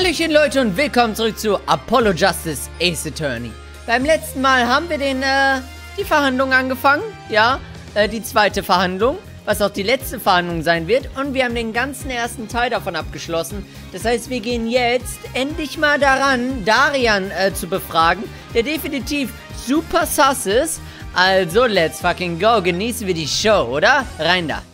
Hallöchen Leute und willkommen zurück zu Apollo Justice Ace Attorney. Beim letzten Mal haben wir die Verhandlung angefangen, ja, die zweite Verhandlung, was auch die letzte Verhandlung sein wird. Und wir haben den ganzen ersten Teil davon abgeschlossen. Das heißt, wir gehen jetzt endlich mal daran, Darian zu befragen, der definitiv super sus ist. Also, let's fucking go, genießen wir die Show, oder? Rein da.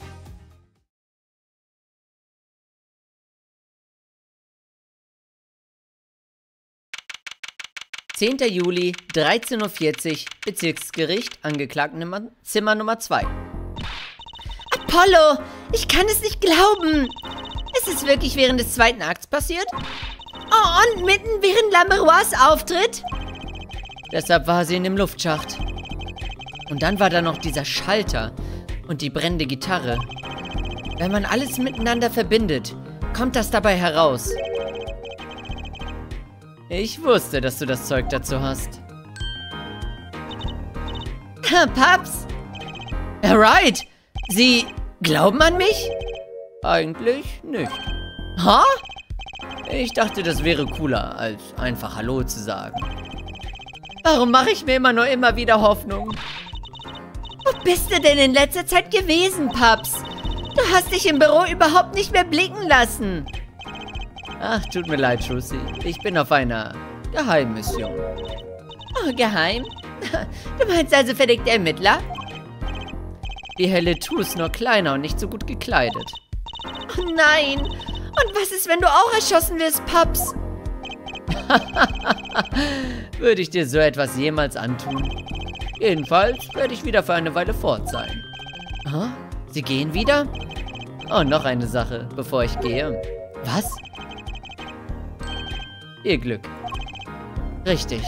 »10. Juli, 13:40 Uhr, Bezirksgericht, Zimmer Nummer 2. Apollo, ich kann es nicht glauben. Ist es wirklich während des zweiten Akts passiert? Oh, und mitten während Lamerois Auftritt? Deshalb war sie in dem Luftschacht. Und dann war da noch dieser Schalter und die brennende Gitarre. Wenn man alles miteinander verbindet, kommt das dabei heraus. Ich wusste, dass du das Zeug dazu hast. Paps? Alright! Sie glauben an mich? Eigentlich nicht. Ha? Ich dachte, das wäre cooler, als einfach Hallo zu sagen. Warum mache ich mir immer wieder Hoffnung? Wo bist du denn in letzter Zeit gewesen, Paps? Du hast dich im Büro überhaupt nicht mehr blicken lassen. Ach, tut mir leid, Trucy. Ich bin auf einer Geheimmission. Oh, geheim? Du meinst also verdeckte Ermittler? Die helle Tu ist nur kleiner und nicht so gut gekleidet. Oh nein! Und was ist, wenn du auch erschossen wirst, Paps? Würde ich dir so etwas jemals antun? Jedenfalls werde ich wieder für eine Weile fort sein. Huh? Sie gehen wieder? Oh, noch eine Sache, bevor ich gehe. Was? Ihr Glück. Richtig.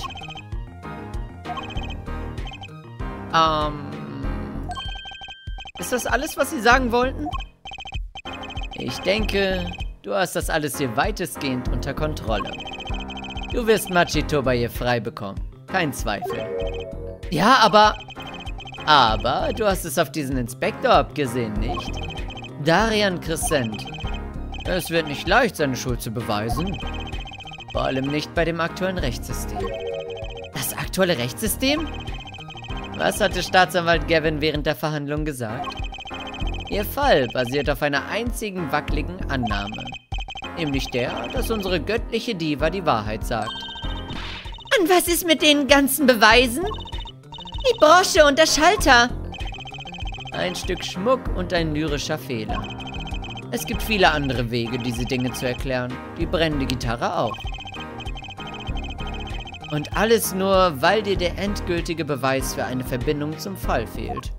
Ist das alles, was Sie sagen wollten? Ich denke, du hast das alles hier weitestgehend unter Kontrolle. Du wirst Machito bei ihr frei bekommen. Kein Zweifel. Ja, aber du hast es auf diesen Inspektor abgesehen, nicht? Darian Crescent. Es wird nicht leicht, seine Schuld zu beweisen. Vor allem nicht bei dem aktuellen Rechtssystem. Das aktuelle Rechtssystem? Was hatte Staatsanwalt Gavin während der Verhandlung gesagt? Ihr Fall basiert auf einer einzigen wackeligen Annahme. Nämlich der, dass unsere göttliche Diva die Wahrheit sagt. Und was ist mit den ganzen Beweisen? Die Brosche und der Schalter. Ein Stück Schmuck und ein lyrischer Fehler. Es gibt viele andere Wege, diese Dinge zu erklären. Die brennende Gitarre auch. Und alles nur, weil dir der endgültige Beweis für eine Verbindung zum Fall fehlt.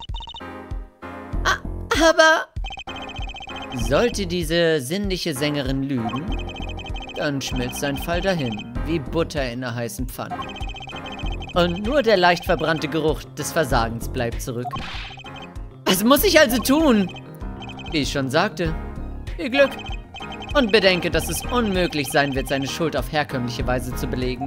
Aber... Sollte diese sinnliche Sängerin lügen, dann schmilzt sein Fall dahin, wie Butter in einer heißen Pfanne. Und nur der leicht verbrannte Geruch des Versagens bleibt zurück. Was muss ich also tun? Wie ich schon sagte, viel Glück. Und bedenke, dass es unmöglich sein wird, seine Schuld auf herkömmliche Weise zu belegen.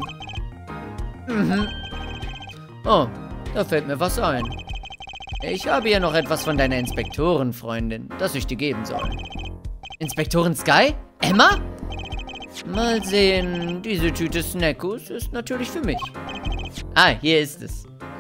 Oh, da fällt mir was ein. Ich habe hier noch etwas von deiner Inspektorenfreundin, das ich dir geben soll. Inspektorin Sky? Emma? Mal sehen, diese Tüte Snackus ist natürlich für mich. Ah, hier ist es.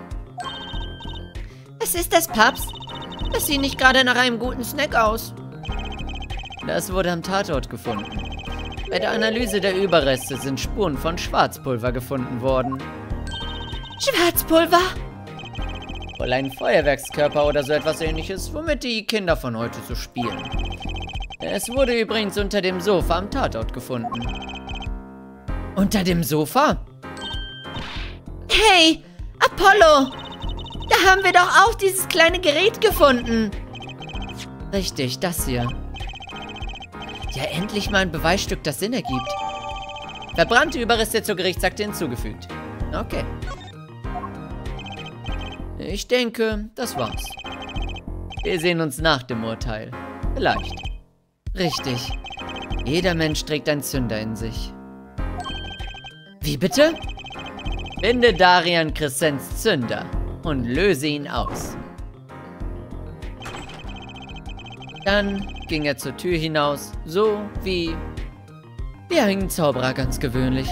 Was ist das, Paps? Das sieht nicht gerade nach einem guten Snack aus. Das wurde am Tatort gefunden. Bei der Analyse der Überreste sind Spuren von Schwarzpulver gefunden worden. Schwarzpulver? Wohl ein Feuerwerkskörper oder so etwas Ähnliches, womit die Kinder von heute so spielen. Es wurde übrigens unter dem Sofa am Tatort gefunden. Unter dem Sofa? Hey, Apollo! Da haben wir doch auch dieses kleine Gerät gefunden. Richtig, das hier. Ja, endlich mal ein Beweisstück, das Sinn ergibt. Verbrannte Überreste zur Gerichtsakte hinzugefügt. Okay. Ich denke, das war's. Wir sehen uns nach dem Urteil. Vielleicht. Richtig. Jeder Mensch trägt einen Zünder in sich. Wie bitte? Finde Darian Crescents Zünder und löse ihn aus. Dann ging er zur Tür hinaus, so wie Wie ein Zauberer ganz gewöhnlich.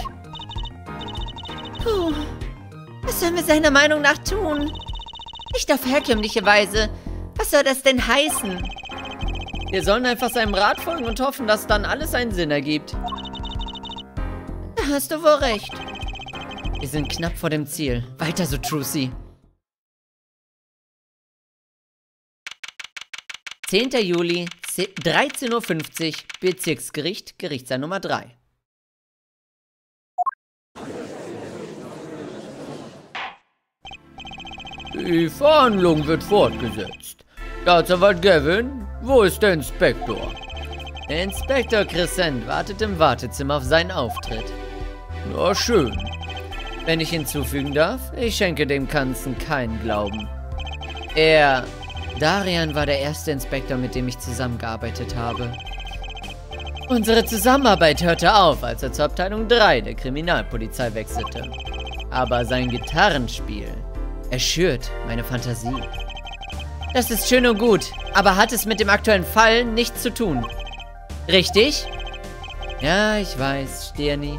Puh. Was sollen wir seiner Meinung nach tun? Nicht auf herkömmliche Weise. Was soll das denn heißen? Wir sollen einfach seinem Rat folgen und hoffen, dass dann alles einen Sinn ergibt. Da hast du wohl recht. Wir sind knapp vor dem Ziel. Weiter so, Trucy. 10. Juli, 13:50 Uhr, Bezirksgericht, Gerichtssaal Nummer 3. Die Verhandlung wird fortgesetzt. Staatsanwalt Gavin, wo ist der Inspektor? Der Inspektor Crescent wartet im Wartezimmer auf seinen Auftritt. Na schön. Wenn ich hinzufügen darf, ich schenke dem Ganzen keinen Glauben. Darian war der erste Inspektor, mit dem ich zusammengearbeitet habe. Unsere Zusammenarbeit hörte auf, als er zur Abteilung 3 der Kriminalpolizei wechselte. Aber sein Gitarrenspiel erschürt meine Fantasie. Das ist schön und gut, aber hat es mit dem aktuellen Fall nichts zu tun. Richtig? Ja, ich weiß, Stirni.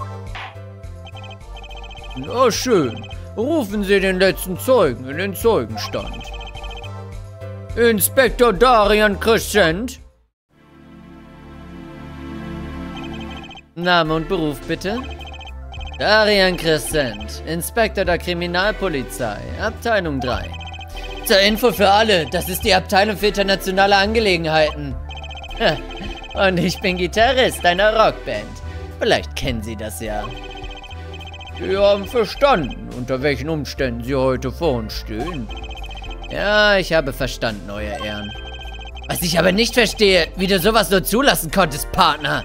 Na schön. Rufen Sie den letzten Zeugen in den Zeugenstand. Inspektor Darian Crescent. Name und Beruf bitte. Darian Crescent, Inspektor der Kriminalpolizei, Abteilung 3. Zur Info für alle, das ist die Abteilung für internationale Angelegenheiten. Und ich bin Gitarrist einer Rockband. Vielleicht kennen Sie das ja. Sie haben verstanden, unter welchen Umständen Sie heute vor uns stehen. Ja, ich habe verstanden, Euer Ehren. Was ich aber nicht verstehe, wie du sowas nur zulassen konntest, Partner.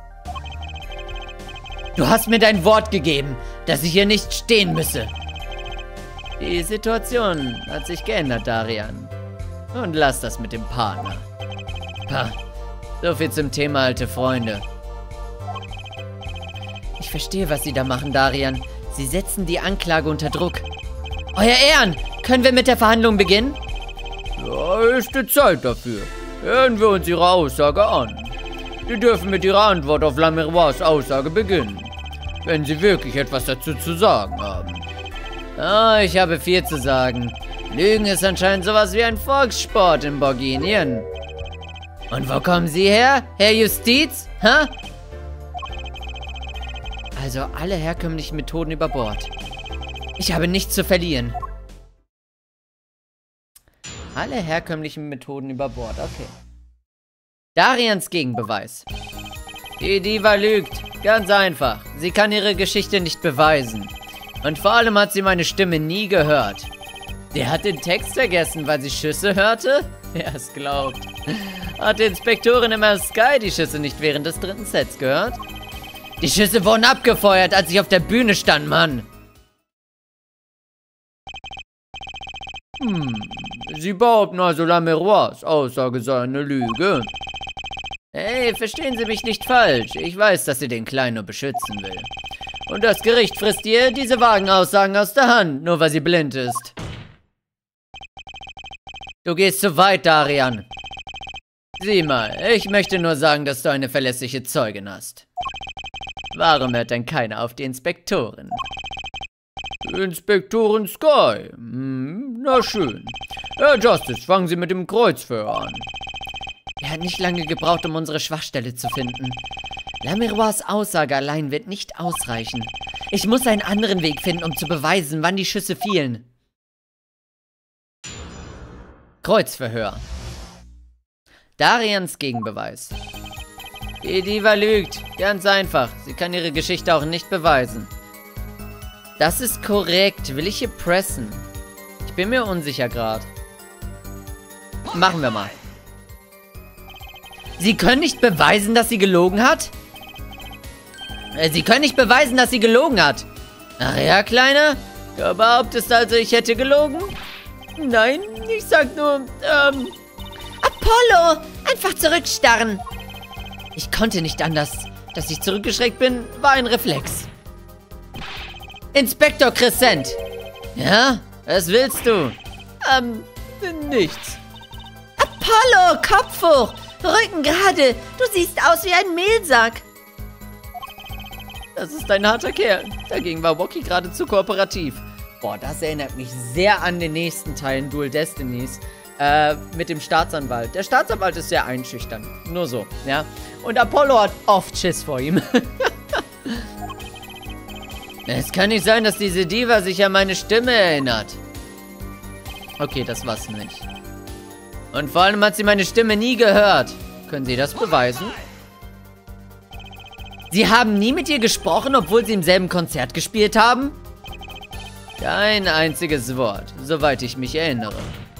Du hast mir dein Wort gegeben, dass ich hier nicht stehen müsse. Die Situation hat sich geändert, Darian. Und lass das mit dem Partner. Ha, so viel zum Thema alte Freunde. Ich verstehe, was Sie da machen, Darian. Sie setzen die Anklage unter Druck. Euer Ehren, können wir mit der Verhandlung beginnen? Ja, ist die Zeit dafür. Hören wir uns Ihre Aussage an. Sie dürfen mit Ihrer Antwort auf Lamirois Aussage beginnen. Wenn Sie wirklich etwas dazu zu sagen haben. Ah, ich habe viel zu sagen. Lügen ist anscheinend sowas wie ein Volkssport in Borginien. Und wo kommen Sie her, Herr Justiz? Hä? Also alle herkömmlichen Methoden über Bord. Ich habe nichts zu verlieren. Alle herkömmlichen Methoden über Bord, okay. Darians Gegenbeweis. Die Diva lügt. Ganz einfach. Sie kann ihre Geschichte nicht beweisen. Und vor allem hat sie meine Stimme nie gehört. Sie hat den Text vergessen, weil sie Schüsse hörte? Wer es glaubt. Hat die Inspektorin im Sky die Schüsse nicht während des 3. Sets gehört? Die Schüsse wurden abgefeuert, als ich auf der Bühne stand, Mann. Sie behaupten also, Lamirois Aussage sei eine Lüge. Hey, verstehen Sie mich nicht falsch. Ich weiß, dass sie den Kleinen nur beschützen will. Und das Gericht frisst ihr diese vagen Aussagen aus der Hand, nur weil sie blind ist. Du gehst zu weit, Darian. Sieh mal, ich möchte nur sagen, dass du eine verlässliche Zeugin hast. Warum hört denn keiner auf die Inspektorin? Inspektorin Sky. Na schön. Herr Justice, fangen Sie mit dem Kreuzverhör an. Er hat nicht lange gebraucht, um unsere Schwachstelle zu finden. Lamirois Aussage allein wird nicht ausreichen. Ich muss einen anderen Weg finden, um zu beweisen, wann die Schüsse fielen. Kreuzverhör. Darians Gegenbeweis. Die Diva lügt. Ganz einfach. Sie kann ihre Geschichte auch nicht beweisen. Das ist korrekt. Will ich hier pressen? Ich bin mir unsicher gerade. Machen wir mal. Sie können nicht beweisen, dass sie gelogen hat? Sie können nicht beweisen, dass sie gelogen hat. Ach ja, Kleiner? Du behauptest also, ich hätte gelogen? Nein, ich sag nur, Apollo! Einfach zurückstarren! Ich konnte nicht anders. Dass ich zurückgeschreckt bin, war ein Reflex. Inspektor Crescent! Ja? Was willst du? Nichts. Apollo, Kopf hoch! Rücken gerade! Du siehst aus wie ein Mehlsack! Das ist ein harter Kerl. Dagegen war Woki geradezu kooperativ. Boah, das erinnert mich sehr an den nächsten Teil in Dual Destinies. Mit dem Staatsanwalt. Der Staatsanwalt ist sehr einschüchternd. Nur so, ja. Und Apollo hat oft Schiss vor ihm. Es kann nicht sein, dass diese Diva sich an meine Stimme erinnert. Okay, das war's nicht. Und vor allem hat sie meine Stimme nie gehört. Können Sie das beweisen? Sie haben nie mit ihr gesprochen, obwohl Sie im selben Konzert gespielt haben? Kein einziges Wort, soweit ich mich erinnere.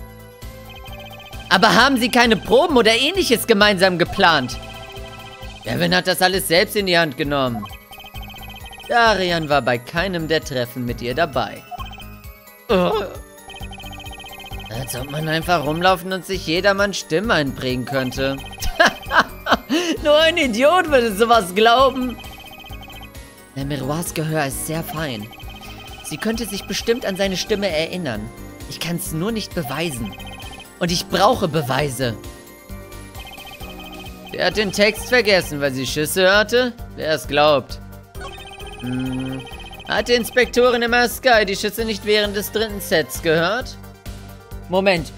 Aber haben Sie keine Proben oder Ähnliches gemeinsam geplant? Kevin hat das alles selbst in die Hand genommen. Darian war bei keinem der Treffen mit ihr dabei. Oh. Als ob man einfach rumlaufen und sich jedermanns Stimme einprägen könnte. Nur ein Idiot würde sowas glauben. Der Miroirs Gehör ist sehr fein. Sie könnte sich bestimmt an seine Stimme erinnern. Ich kann es nur nicht beweisen. Und ich brauche Beweise. Sie hat den Text vergessen, weil sie Schüsse hörte? Wer es glaubt. Hat die Inspektorin im Sky die Schüsse nicht während des dritten Sets gehört? Moment.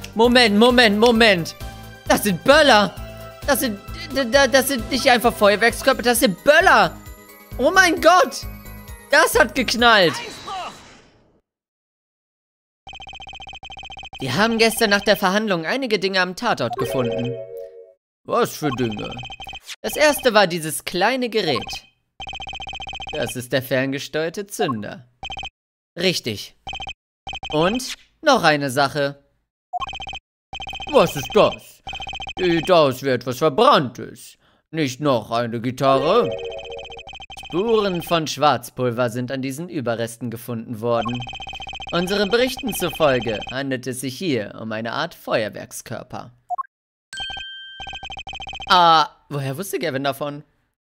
Das sind Böller. Das sind nicht einfach Feuerwerkskörper, das sind Böller. Oh mein Gott. Das hat geknallt. Wir haben gestern nach der Verhandlung einige Dinge am Tatort gefunden. Was für Dinge? Das erste war dieses kleine Gerät. Das ist der ferngesteuerte Zünder. Richtig. Und noch eine Sache. Was ist das? Sieht aus wie etwas Verbranntes. Nicht noch eine Gitarre? Spuren von Schwarzpulver sind an diesen Überresten gefunden worden. Unseren Berichten zufolge handelt es sich hier um eine Art Feuerwerkskörper. Woher wusste Kevin davon?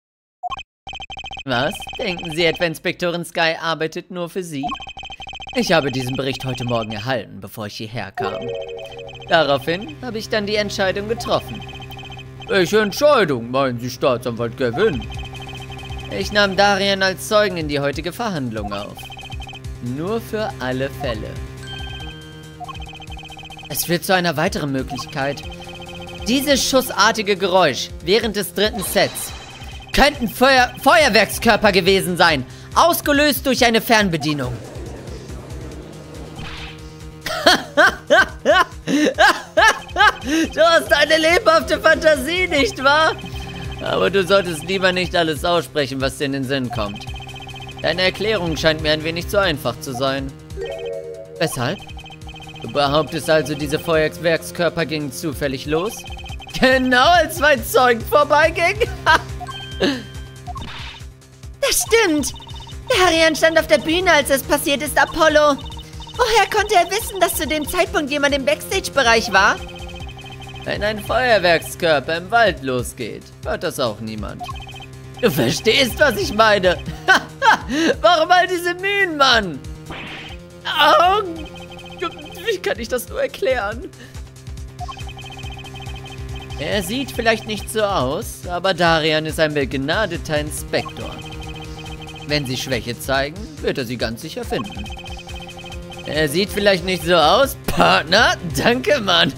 Was? Denken Sie etwa, Inspektorin Sky arbeitet nur für Sie? Ich habe diesen Bericht heute Morgen erhalten, bevor ich hierher kam. Daraufhin habe ich dann die Entscheidung getroffen. Welche Entscheidung, meinen Sie, Staatsanwalt Kevin? Ich nahm Darian als Zeugen in die heutige Verhandlung auf. Nur für alle Fälle. Es führt zu einer weiteren Möglichkeit. Dieses schussartige Geräusch während des dritten Sets könnten Feuerwerkskörper gewesen sein, ausgelöst durch eine Fernbedienung. Du hast eine lebhafte Fantasie, nicht wahr? Aber du solltest lieber nicht alles aussprechen, was dir in den Sinn kommt. Deine Erklärung scheint mir ein wenig zu einfach zu sein. Weshalb? Du behauptest also, diese Feuerwerkskörper gingen zufällig los? Genau, als zwei Zeugen vorbeigingen? Das stimmt. Darian stand auf der Bühne, als es passiert ist, Apollo. Woher konnte er wissen, dass zu dem Zeitpunkt jemand im Backstage-Bereich war? Wenn ein Feuerwerkskörper im Wald losgeht, hört das auch niemand. Du verstehst, was ich meine. Warum all diese Mühen, Mann? Oh, wie kann ich das nur erklären? Er sieht vielleicht nicht so aus, aber Darian ist ein begnadeter Inspektor. Wenn sie Schwäche zeigen, wird er sie ganz sicher finden. Er sieht vielleicht nicht so aus, Partner? Danke, Mann.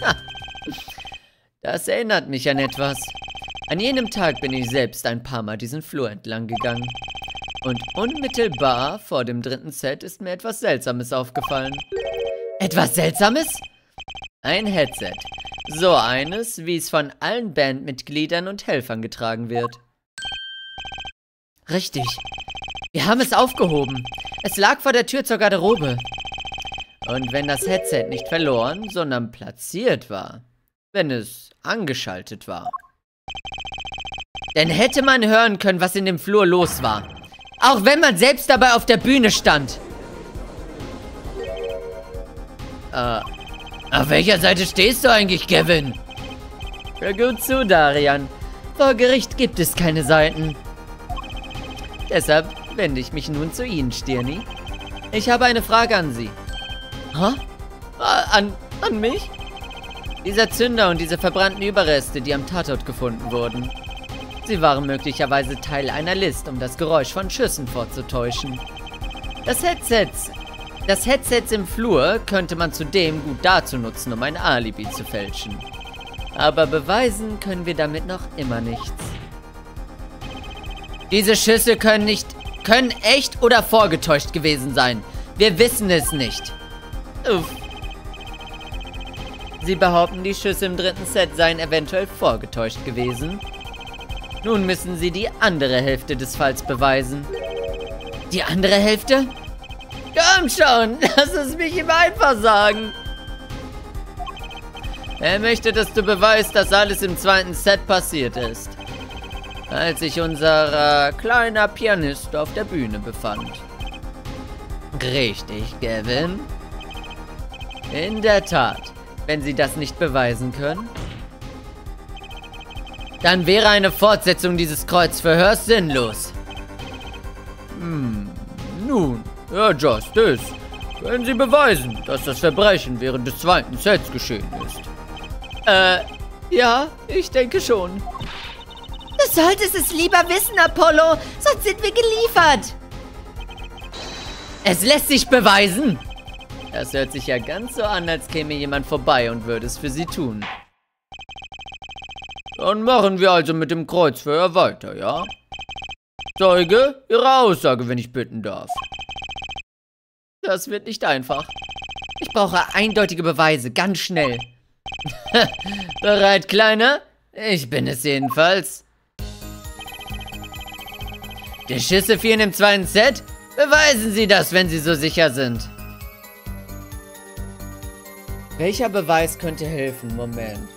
Das erinnert mich an etwas. An jenem Tag bin ich selbst ein paar Mal diesen Flur entlang gegangen. Und unmittelbar vor dem dritten Set ist mir etwas Seltsames aufgefallen. Etwas Seltsames? Ein Headset. So eines, wie es von allen Bandmitgliedern und Helfern getragen wird. Richtig. Wir haben es aufgehoben. Es lag vor der Tür zur Garderobe. Und wenn das Headset nicht verloren, sondern platziert war, wenn es angeschaltet war, dann hätte man hören können, was in dem Flur los war. Auch wenn man selbst dabei auf der Bühne stand. Auf welcher Seite stehst du eigentlich, Kevin? Hör gut zu, Darian. Vor Gericht gibt es keine Seiten. Deshalb wende ich mich nun zu Ihnen, Stirni. Ich habe eine Frage an Sie. Hä? An mich? Dieser Zünder und diese verbrannten Überreste, die am Tatort gefunden wurden. Sie waren möglicherweise Teil einer List, um das Geräusch von Schüssen vorzutäuschen. Das Headset im Flur könnte man zudem gut dazu nutzen, um ein Alibi zu fälschen. Aber beweisen können wir damit noch immer nichts. Diese Schüsse können echt oder vorgetäuscht gewesen sein. Wir wissen es nicht. Uff. Sie behaupten, die Schüsse im dritten Set seien eventuell vorgetäuscht gewesen. Nun müssen sie die andere Hälfte des Falls beweisen. Die andere Hälfte? Komm schon, lass es mich ihm einfach sagen. Er möchte, dass du beweist, dass alles im zweiten Set passiert ist. Als sich unser kleiner Pianist auf der Bühne befand. Richtig, Gavin. In der Tat. Wenn Sie das nicht beweisen können, dann wäre eine Fortsetzung dieses Kreuzverhörs sinnlos. Nun, Herr Justice, können Sie beweisen, dass das Verbrechen während des zweiten Sets geschehen ist? Ja, ich denke schon. Du solltest es lieber wissen, Apollo, sonst sind wir geliefert. Es lässt sich beweisen. Das hört sich ja ganz so an, als käme jemand vorbei und würde es für Sie tun. Dann machen wir also mit dem Kreuzverhör weiter, ja? Zeuge, Ihre Aussage, wenn ich bitten darf. Das wird nicht einfach. Ich brauche eindeutige Beweise, ganz schnell. Bereit, Kleiner? Ich bin es jedenfalls. Die Schüsse fielen im zweiten Set? Beweisen Sie das, wenn Sie so sicher sind. Welcher Beweis könnte helfen? Moment.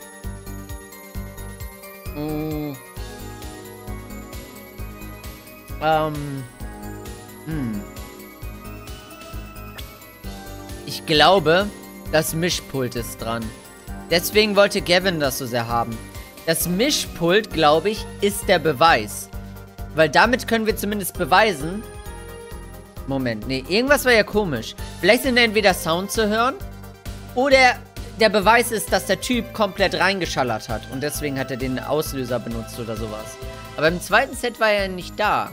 Ich glaube, das Mischpult ist dran. Deswegen wollte Gavin das so sehr haben. Das Mischpult, glaube ich, ist der Beweis. Weil damit können wir zumindest beweisen. Moment, nee, irgendwas war ja komisch. Vielleicht sind entweder Sound zu hören. Oder der Beweis ist, dass der Typ komplett reingeschallert hat. Und deswegen hat er den Auslöser benutzt oder sowas. Aber im zweiten Set war er nicht da.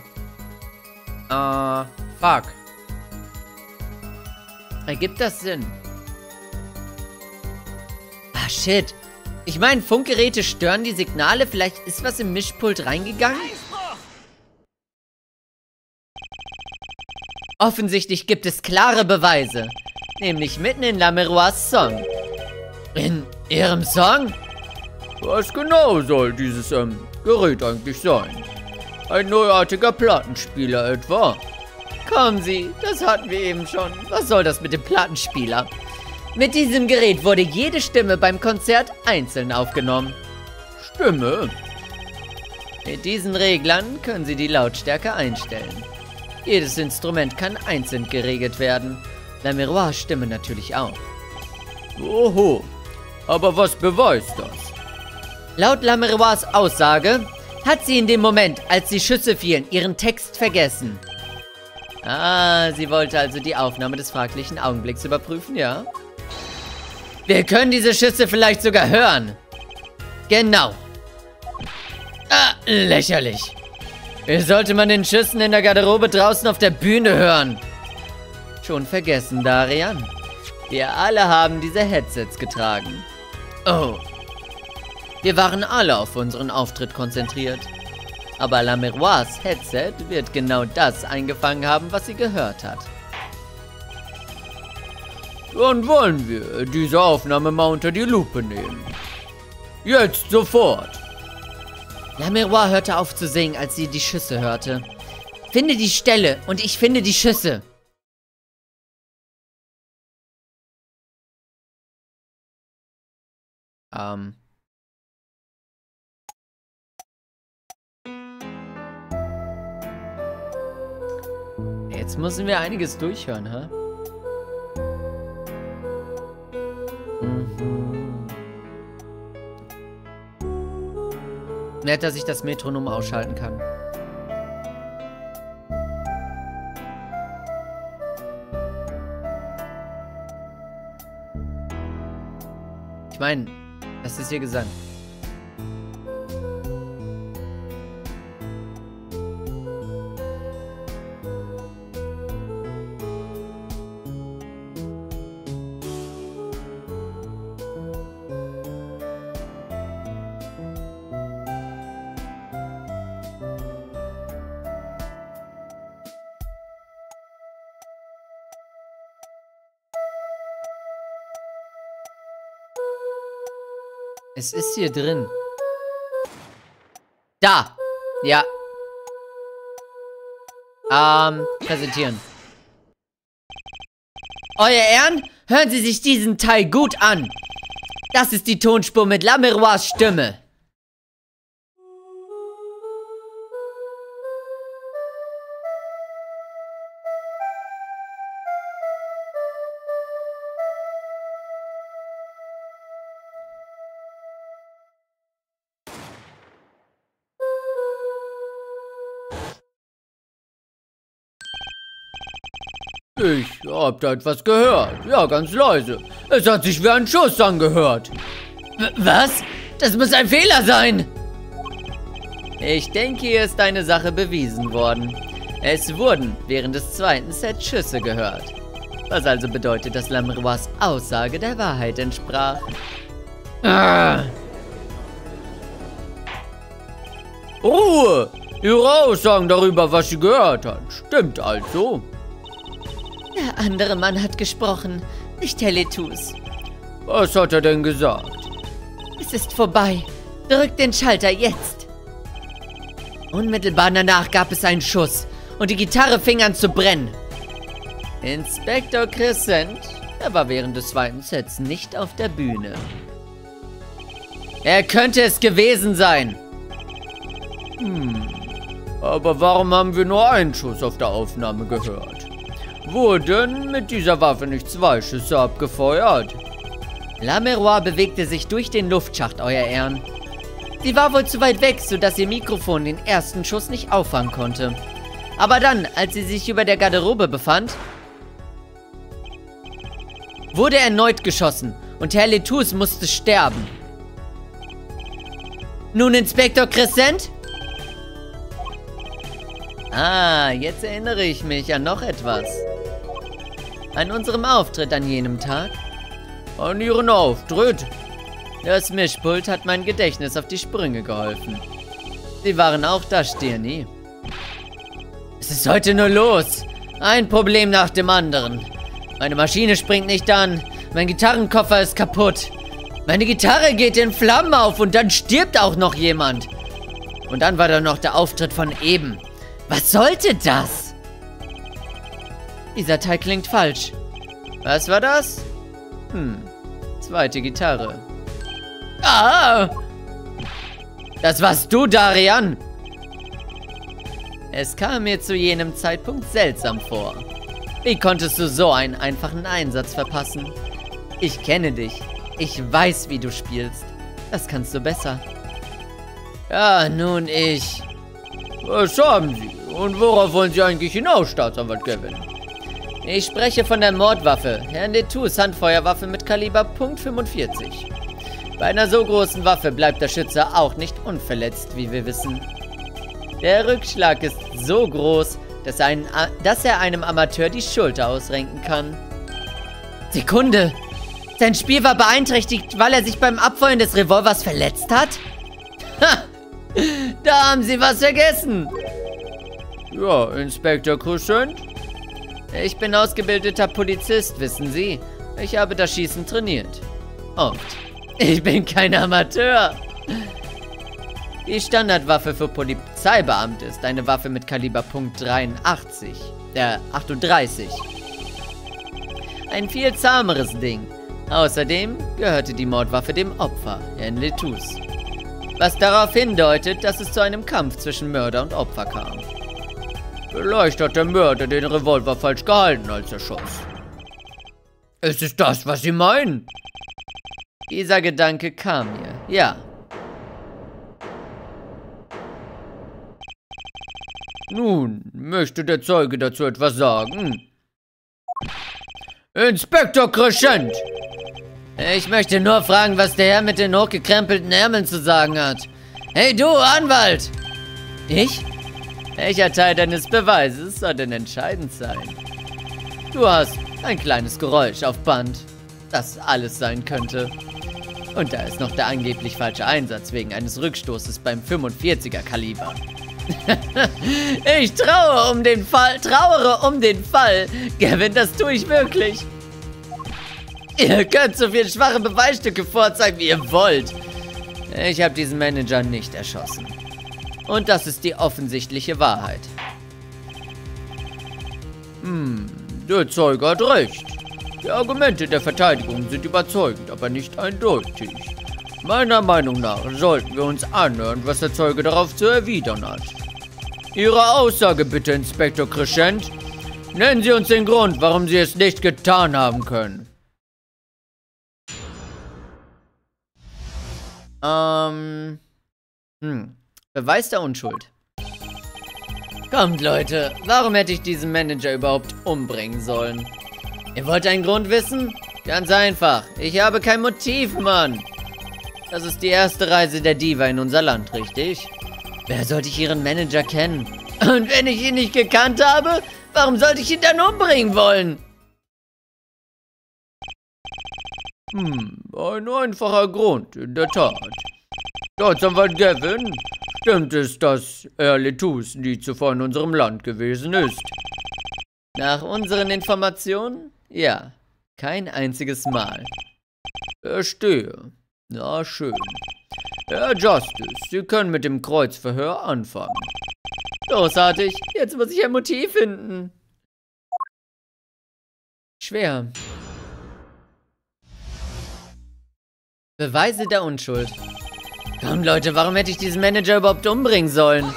Fuck. Ergibt das Sinn? Ah, shit. Ich meine, Funkgeräte stören die Signale. Vielleicht ist was im Mischpult reingegangen? Offensichtlich gibt es klare Beweise. Nämlich mitten in Lamerois Song. In Ihrem Song? Was genau soll dieses Gerät eigentlich sein? Ein neuartiger Plattenspieler etwa? Kommen Sie, das hatten wir eben schon. Was soll das mit dem Plattenspieler? Mit diesem Gerät wurde jede Stimme beim Konzert einzeln aufgenommen. Stimme? Mit diesen Reglern können Sie die Lautstärke einstellen. Jedes Instrument kann einzeln geregelt werden. Lamerois Stimme natürlich auch. Oho, aber was beweist das? Laut Lamerois Aussage hat sie in dem Moment, als die Schüsse fielen, ihren Text vergessen. Ah, sie wollte also die Aufnahme des fraglichen Augenblicks überprüfen, ja? Wir können diese Schüsse vielleicht sogar hören. Genau. Ah, lächerlich. Wie sollte man den Schüssen in der Garderobe draußen auf der Bühne hören? Schon vergessen, Darian. Wir alle haben diese Headsets getragen. Oh. Wir waren alle auf unseren Auftritt konzentriert. Aber Lamerois Headset wird genau das eingefangen haben, was sie gehört hat. Dann wollen wir diese Aufnahme mal unter die Lupe nehmen. Jetzt sofort. Lamerois hörte auf zu singen, als sie die Schüsse hörte. Finde die Stelle und ich finde die Schüsse. Jetzt müssen wir einiges durchhören, hä? Nett, dass ich das Metronom ausschalten kann. Ich meine, das ist ihr Gesang. Es ist hier drin. Da! Ja. Präsentieren. Euer Ehren, hören Sie sich diesen Teil gut an. Das ist die Tonspur mit Lamerois Stimme. Ich hab da etwas gehört. Ja, ganz leise. Es hat sich wie ein Schuss angehört. Was? Das muss ein Fehler sein. Ich denke, hier ist eine Sache bewiesen worden. Es wurden während des zweiten Sets Schüsse gehört. Was also bedeutet, dass Lamerois Aussage der Wahrheit entsprach. Ruhe! Ihre Aussagen darüber, was sie gehört hat, stimmt also. Der andere Mann hat gesprochen, nicht Herr Letus. Was hat er denn gesagt? Es ist vorbei. Drück den Schalter jetzt. Unmittelbar danach gab es einen Schuss und die Gitarre fing an zu brennen. Inspektor Crescent, er war während des zweiten Sets nicht auf der Bühne. Er könnte es gewesen sein. Aber warum haben wir nur einen Schuss auf der Aufnahme gehört? Wurden mit dieser Waffe nicht 2 Schüsse abgefeuert? Lamerois bewegte sich durch den Luftschacht, Euer Ehren. Sie war wohl zu weit weg, sodass ihr Mikrofon den ersten Schuss nicht auffangen konnte. Aber dann, als sie sich über der Garderobe befand, wurde erneut geschossen und Herr Letus musste sterben. Nun, Inspektor Crescent? Jetzt erinnere ich mich an noch etwas. An unserem Auftritt an jenem Tag. An Ihren Auftritt? Das Mischpult hat mein Gedächtnis auf die Sprünge geholfen. Sie waren auch da, Stirni. Es ist heute nur los. Ein Problem nach dem anderen. Meine Maschine springt nicht an. Mein Gitarrenkoffer ist kaputt. Meine Gitarre geht in Flammen auf und dann stirbt auch noch jemand. Und dann war da noch der Auftritt von eben. Was sollte das? Dieser Teil klingt falsch. Was war das? Zweite Gitarre. Das warst du, Darian! Es kam mir zu jenem Zeitpunkt seltsam vor. Wie konntest du so einen einfachen Einsatz verpassen? Ich kenne dich. Ich weiß, wie du spielst. Das kannst du besser. Ja, nun ich... Was haben Sie? Und worauf wollen Sie eigentlich hinaus, Staatsanwalt Gavin? Ich spreche von der Mordwaffe, Herrn Letus Handfeuerwaffe mit Kaliber .45. Bei einer so großen Waffe bleibt der Schütze auch nicht unverletzt, wie wir wissen. Der Rückschlag ist so groß, dass er einem Amateur die Schulter ausrenken kann. Sekunde! Sein Spiel war beeinträchtigt, weil er sich beim Abfeuern des Revolvers verletzt hat? Ha! Da haben Sie was vergessen! Ja, Inspektor Crescent? Ich bin ausgebildeter Polizist, wissen Sie. Ich habe das Schießen trainiert. Oft. Ich bin kein Amateur. Die Standardwaffe für Polizeibeamte ist eine Waffe mit Kaliber .38. 38. Ein viel zahmeres Ding. Außerdem gehörte die Mordwaffe dem Opfer, Herrn Letus. Was darauf hindeutet, dass es zu einem Kampf zwischen Mörder und Opfer kam. Vielleicht hat der Mörder den Revolver falsch gehalten, als er schoss. Ist es das, was Sie meinen? Dieser Gedanke kam mir, ja. Nun, möchte der Zeuge dazu etwas sagen? Inspektor Crescent! Ich möchte nur fragen, was der Herr mit den hochgekrempelten Ärmeln zu sagen hat. Hey du, Anwalt! Ich? Welcher Teil deines Beweises soll denn entscheidend sein? Du hast ein kleines Geräusch auf Band, das alles sein könnte. Und da ist noch der angeblich falsche Einsatz wegen eines Rückstoßes beim 45er Kaliber. Ich trauere um den Fall. Gavin, das tue ich wirklich. Ihr könnt so viele schwache Beweisstücke vorzeigen, wie ihr wollt. Ich habe diesen Manager nicht erschossen. Und das ist die offensichtliche Wahrheit. Der Zeuge hat recht. Die Argumente der Verteidigung sind überzeugend, aber nicht eindeutig. Meiner Meinung nach sollten wir uns anhören, was der Zeuge darauf zu erwidern hat. Ihre Aussage bitte, Inspektor Crescent. Nennen Sie uns den Grund, warum Sie es nicht getan haben können. Beweis der Unschuld. Kommt, Leute, warum hätte ich diesen Manager überhaupt umbringen sollen? Ihr wollt einen Grund wissen? Ganz einfach. Ich habe kein Motiv, Mann. Das ist die erste Reise der Diva in unser Land, richtig? Wer sollte ich ihren Manager kennen? Und wenn ich ihn nicht gekannt habe, warum sollte ich ihn dann umbringen wollen? Ein einfacher Grund, in der Tat. Staatsanwalt Gavin, stimmt es, dass Letus nie zuvor in unserem Land gewesen ist? Nach unseren Informationen? Ja, kein einziges Mal. Verstehe. Na schön. Herr Justice, Sie können mit dem Kreuzverhör anfangen. Großartig, jetzt muss ich ein Motiv finden. Schwer. Beweise der Unschuld. Komm, Leute, warum hätte ich diesen Manager überhaupt umbringen sollen?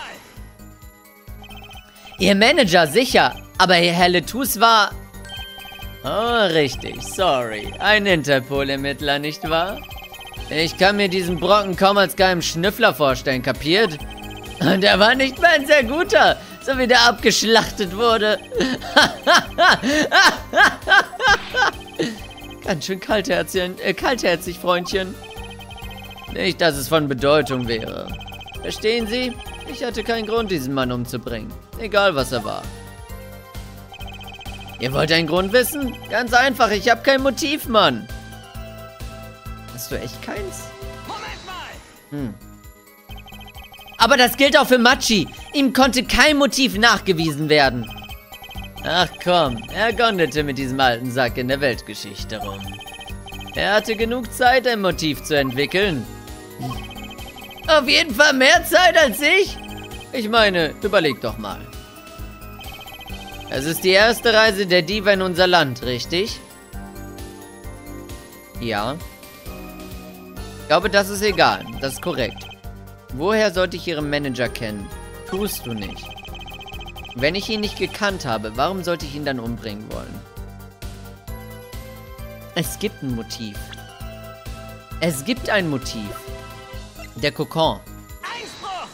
Ihr Manager, sicher. Aber Herr Letus war... Oh, richtig, sorry. Ein Interpol-Ermittler, nicht wahr? Ich kann mir diesen Brocken kaum als geheimen Schnüffler vorstellen, kapiert? Und er war nicht mal ein sehr guter, so wie der abgeschlachtet wurde. Ganz schön kaltherzig, Freundchen. Nicht, dass es von Bedeutung wäre. Verstehen Sie? Ich hatte keinen Grund, diesen Mann umzubringen. Egal, was er war. Ihr wollt einen Grund wissen? Ganz einfach, ich habe kein Motiv, Mann. Hast du echt keins? Moment mal! Aber das gilt auch für Machi. Ihm konnte kein Motiv nachgewiesen werden. Ach komm, er gondelte mit diesem alten Sack in der Weltgeschichte rum. Er hatte genug Zeit, ein Motiv zu entwickeln. Auf jeden Fall mehr Zeit als ich. Ich meine, überleg doch mal. Es ist die erste Reise der Diva in unser Land, richtig? Ja. Ich glaube, das ist egal. Das ist korrekt. Woher sollte ich Ihren Manager kennen? Tust du nicht. Wenn ich ihn nicht gekannt habe, warum sollte ich ihn dann umbringen wollen? Es gibt ein Motiv. Es gibt ein Motiv. Der Kokon. Einspruch!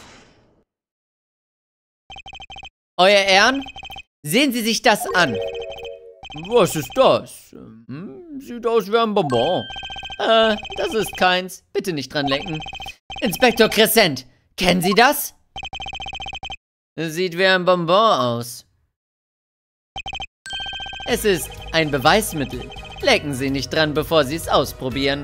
Euer Ehren, sehen Sie sich das an. Was ist das? Sieht aus wie ein Bonbon. Das ist keins. Bitte nicht dran lecken. Inspektor Crescent, kennen Sie das? Sieht wie ein Bonbon aus. Es ist ein Beweismittel. Lecken Sie nicht dran, bevor Sie es ausprobieren.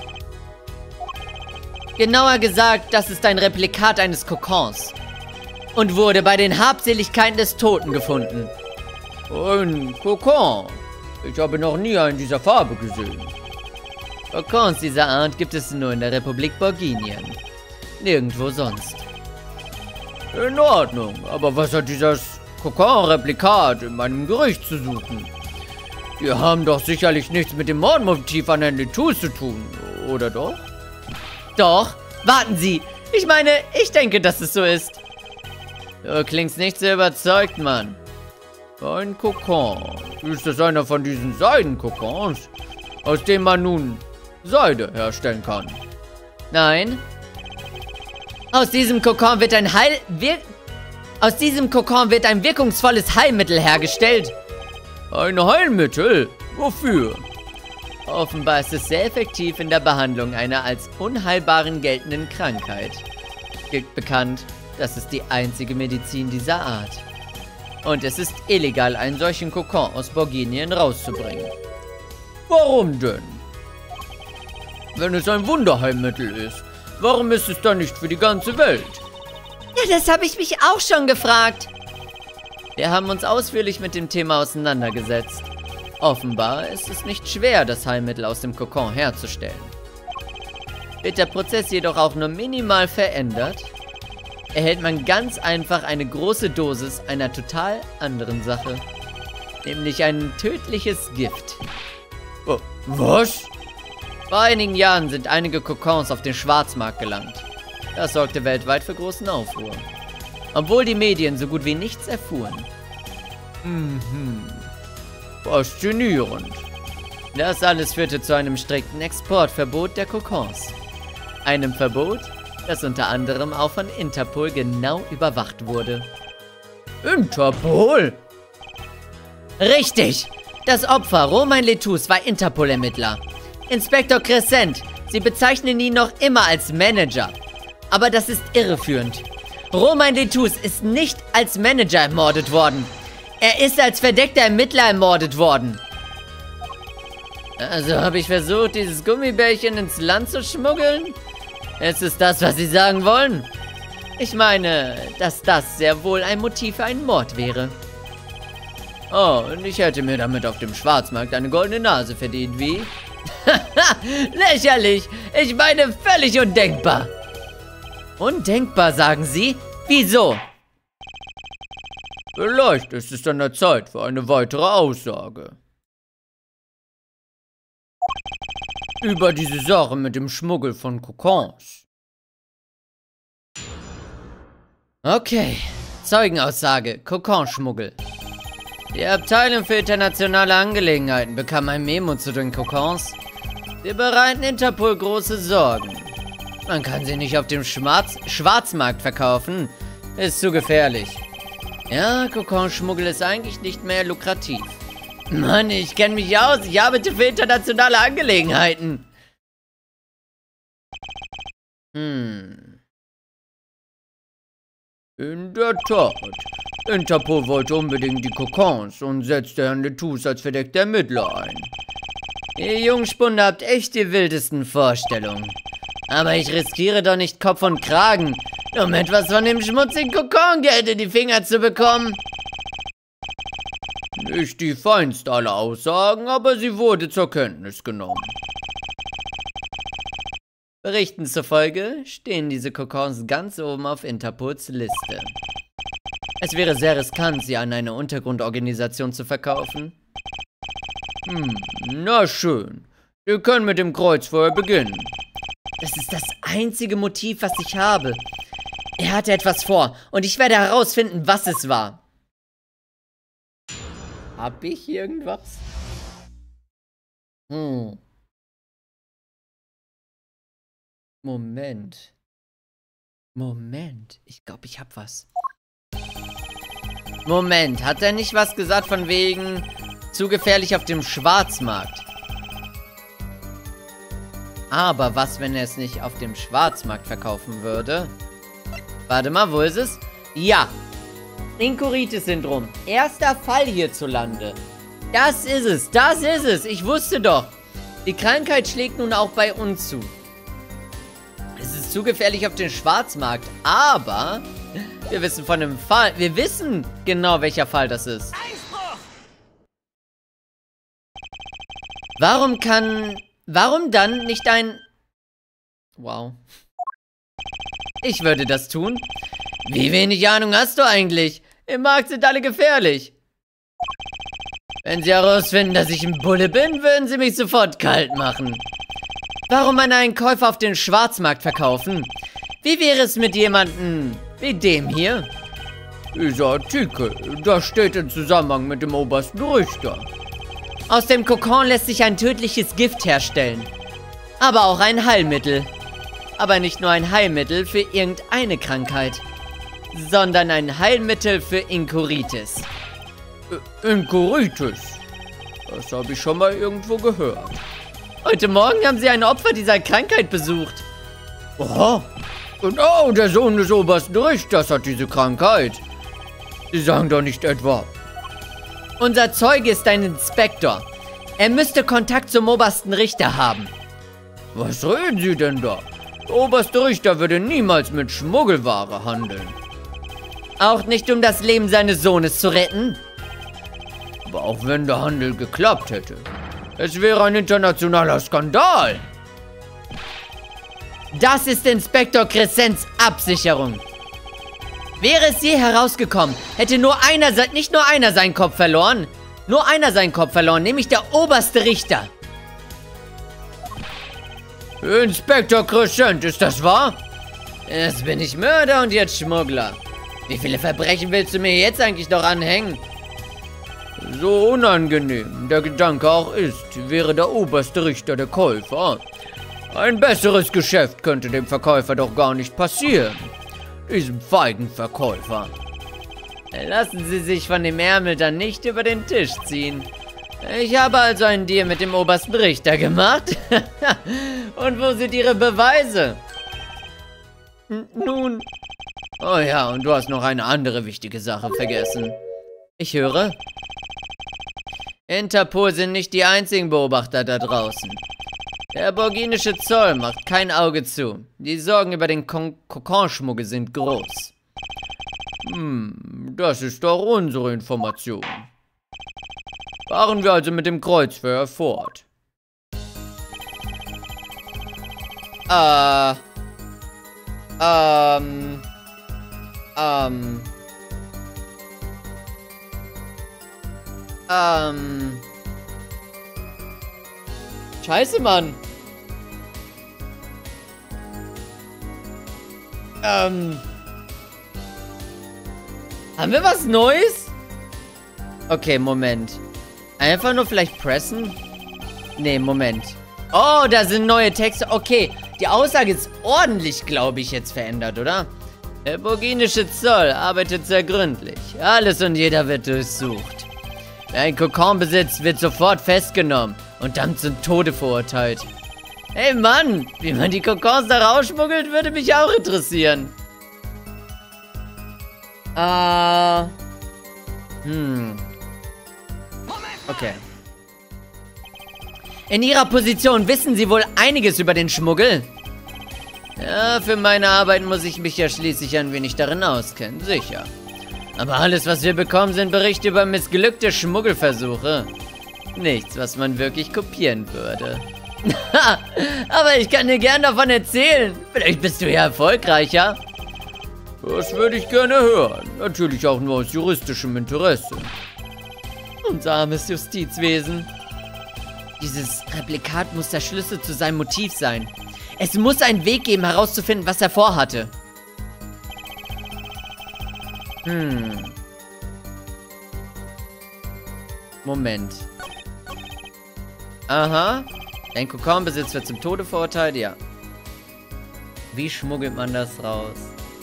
Genauer gesagt, das ist ein Replikat eines Kokons. Und wurde bei den Habseligkeiten des Toten gefunden. Ein Kokon? Ich habe noch nie einen dieser Farbe gesehen. Kokons dieser Art gibt es nur in der Republik Borginien. Nirgendwo sonst. In Ordnung, aber was hat dieses Kokon-Replikat in meinem Gericht zu suchen? Wir haben doch sicherlich nichts mit dem Mordmotiv an Herrn Letus zu tun, oder doch? Doch, warten Sie. Ich meine, ich denke, dass es so ist. Du klingst nicht so überzeugt, Mann. Ein Kokon. Ist das einer von diesen Seidenkokons, aus denen man nun Seide herstellen kann? Nein. Aus diesem Kokon wird ein wirkungsvolles Heilmittel hergestellt. Ein Heilmittel? Wofür? Offenbar ist es sehr effektiv in der Behandlung einer als unheilbaren geltenden Krankheit. Gilt bekannt, das ist die einzige Medizin dieser Art. Und es ist illegal, einen solchen Kokon aus Borginien rauszubringen. Warum denn? Wenn es ein Wunderheilmittel ist, warum ist es dann nicht für die ganze Welt? Ja, das habe ich mich auch schon gefragt. Wir haben uns ausführlich mit dem Thema auseinandergesetzt. Offenbar ist es nicht schwer, das Heilmittel aus dem Kokon herzustellen. Wird der Prozess jedoch auch nur minimal verändert, erhält man ganz einfach eine große Dosis einer total anderen Sache. Nämlich ein tödliches Gift. Oh, was? Vor einigen Jahren sind einige Kokons auf den Schwarzmarkt gelangt. Das sorgte weltweit für großen Aufruhr. Obwohl die Medien so gut wie nichts erfuhren. Faszinierend. Das alles führte zu einem strikten Exportverbot der Kokons. Einem Verbot, das unter anderem auch von Interpol genau überwacht wurde. Interpol? Richtig! Das Opfer, Romain Letous, war Interpol-Ermittler. Inspektor Crescent, Sie bezeichnen ihn noch immer als Manager. Aber das ist irreführend. Romain Letous ist nicht als Manager ermordet worden. Er ist als verdeckter Ermittler ermordet worden. Also habe ich versucht, dieses Gummibärchen ins Land zu schmuggeln? Ist es das, was Sie sagen wollen? Ich meine, dass das sehr wohl ein Motiv für einen Mord wäre. Oh, und ich hätte mir damit auf dem Schwarzmarkt eine goldene Nase verdient, wie? Lächerlich! Ich meine, völlig undenkbar! Undenkbar, sagen Sie? Wieso? Vielleicht ist es an der Zeit für eine weitere Aussage. Über diese Sache mit dem Schmuggel von Kokons. Okay, Zeugenaussage, Kokonschmuggel. Die Abteilung für internationale Angelegenheiten bekam ein Memo zu den Kokons. Wir bereiten Interpol große Sorgen. Man kann sie nicht auf dem Schwarzmarkt verkaufen. Ist zu gefährlich. Ja, Kokonschmuggel ist eigentlich nicht mehr lukrativ. Mann, ich kenne mich aus. Ich arbeite für internationale Angelegenheiten. In der Tat. Interpol wollte unbedingt die Kokons und setzte Herrn Letous als verdeckter Ermittler ein. Ihr Jungspunde habt echt die wildesten Vorstellungen. Aber ich riskiere doch nicht Kopf und Kragen, um etwas von dem schmutzigen Kokongeld in die Finger zu bekommen. Nicht die feinste aller Aussagen, aber sie wurde zur Kenntnis genommen. Berichten zufolge stehen diese Kokons ganz oben auf Interpols Liste. Es wäre sehr riskant, sie an eine Untergrundorganisation zu verkaufen. Na schön. Wir können mit dem Kreuzfeuer beginnen. Das ist das einzige Motiv, was ich habe. Er hatte etwas vor und ich werde herausfinden, was es war. Hab ich irgendwas? Moment. Ich glaube, ich hab was. Moment, hat er nicht was gesagt von wegen zu gefährlich auf dem Schwarzmarkt? Aber was, wenn er es nicht auf dem Schwarzmarkt verkaufen würde? Warte mal, wo ist es? Ja. Inkuritis-Syndrom. Erster Fall hierzulande. Das ist es. Ich wusste doch. Die Krankheit schlägt nun auch bei uns zu. Es ist zu gefährlich auf dem Schwarzmarkt, aber wir wissen von dem Fall. Wir wissen genau, welcher Fall das ist. Warum dann nicht ein... Wow. Ich würde das tun. Wie wenig Ahnung hast du eigentlich? Im Markt sind alle gefährlich. Wenn sie herausfinden, dass ich ein Bulle bin, würden sie mich sofort kalt machen. Warum an einen Käufer auf den Schwarzmarkt verkaufen? Wie wäre es mit jemandem wie dem hier? Dieser Artikel, das steht im Zusammenhang mit dem obersten Richter. Aus dem Kokon lässt sich ein tödliches Gift herstellen. Aber auch ein Heilmittel. Aber nicht nur ein Heilmittel für irgendeine Krankheit, sondern ein Heilmittel für Inkuritis. Inkuritis? Das habe ich schon mal irgendwo gehört. Heute Morgen haben sie ein Opfer dieser Krankheit besucht. Oha. Genau, der Sohn des obersten Richters hat diese Krankheit. Sie sagen doch nicht etwa... Unser Zeuge ist ein Inspektor. Er müsste Kontakt zum obersten Richter haben. Was reden Sie denn da? Der oberste Richter würde niemals mit Schmuggelware handeln. Auch nicht, um das Leben seines Sohnes zu retten? Aber auch wenn der Handel geklappt hätte. Es wäre ein internationaler Skandal. Das ist Inspektor Crescents Absicherung. Wäre es je herausgekommen, hätte nicht nur einer seinen Kopf verloren, nämlich der oberste Richter. Inspektor Crescent, ist das wahr? Erst bin ich Mörder und jetzt Schmuggler. Wie viele Verbrechen willst du mir jetzt eigentlich noch anhängen? So unangenehm der Gedanke auch ist, wäre der oberste Richter der Käufer. Ein besseres Geschäft könnte dem Verkäufer doch gar nicht passieren. Diesem feigen Verkäufer. Lassen Sie sich von dem Ärmel dann nicht über den Tisch ziehen. Ich habe also einen Deal mit dem obersten Richter gemacht. Und wo sind Ihre Beweise? Nun. Oh ja, und du hast noch eine andere wichtige Sache vergessen. Ich höre. Interpol sind nicht die einzigen Beobachter da draußen. Der borginische Zoll macht kein Auge zu. Die Sorgen über den Kokonschmuggel sind groß. Das ist doch unsere Information. Fahren wir also mit dem Kreuzfeuer fort. Scheiße, Mann. Haben wir was Neues? Okay, Moment. Einfach nur vielleicht pressen? Nee, Moment. Oh, da sind neue Texte. Okay, die Aussage ist ordentlich, glaube ich, jetzt verändert, oder? Der borginische Zoll arbeitet sehr gründlich. Alles und jeder wird durchsucht. Wer einen Kokon besitzt, wird sofort festgenommen und dann zum Tode verurteilt. Hey Mann, wie man die Kokons da rausschmuggelt, würde mich auch interessieren. Okay. In Ihrer Position wissen Sie wohl einiges über den Schmuggel? Ja, für meine Arbeit muss ich mich ja schließlich ein wenig darin auskennen, sicher. Aber alles, was wir bekommen, sind Berichte über missglückte Schmuggelversuche. Nichts, was man wirklich kopieren würde. Aber ich kann dir gern davon erzählen. Vielleicht bist du ja erfolgreicher. Das würde ich gerne hören. Natürlich auch nur aus juristischem Interesse. Unser armes Justizwesen. Dieses Replikat muss der Schlüssel zu seinem Motiv sein. Es muss einen Weg geben, herauszufinden, was er vorhatte. Moment. Aha. Ein Kokonbesitz wird zum Tode verurteilt, ja. Wie schmuggelt man das raus?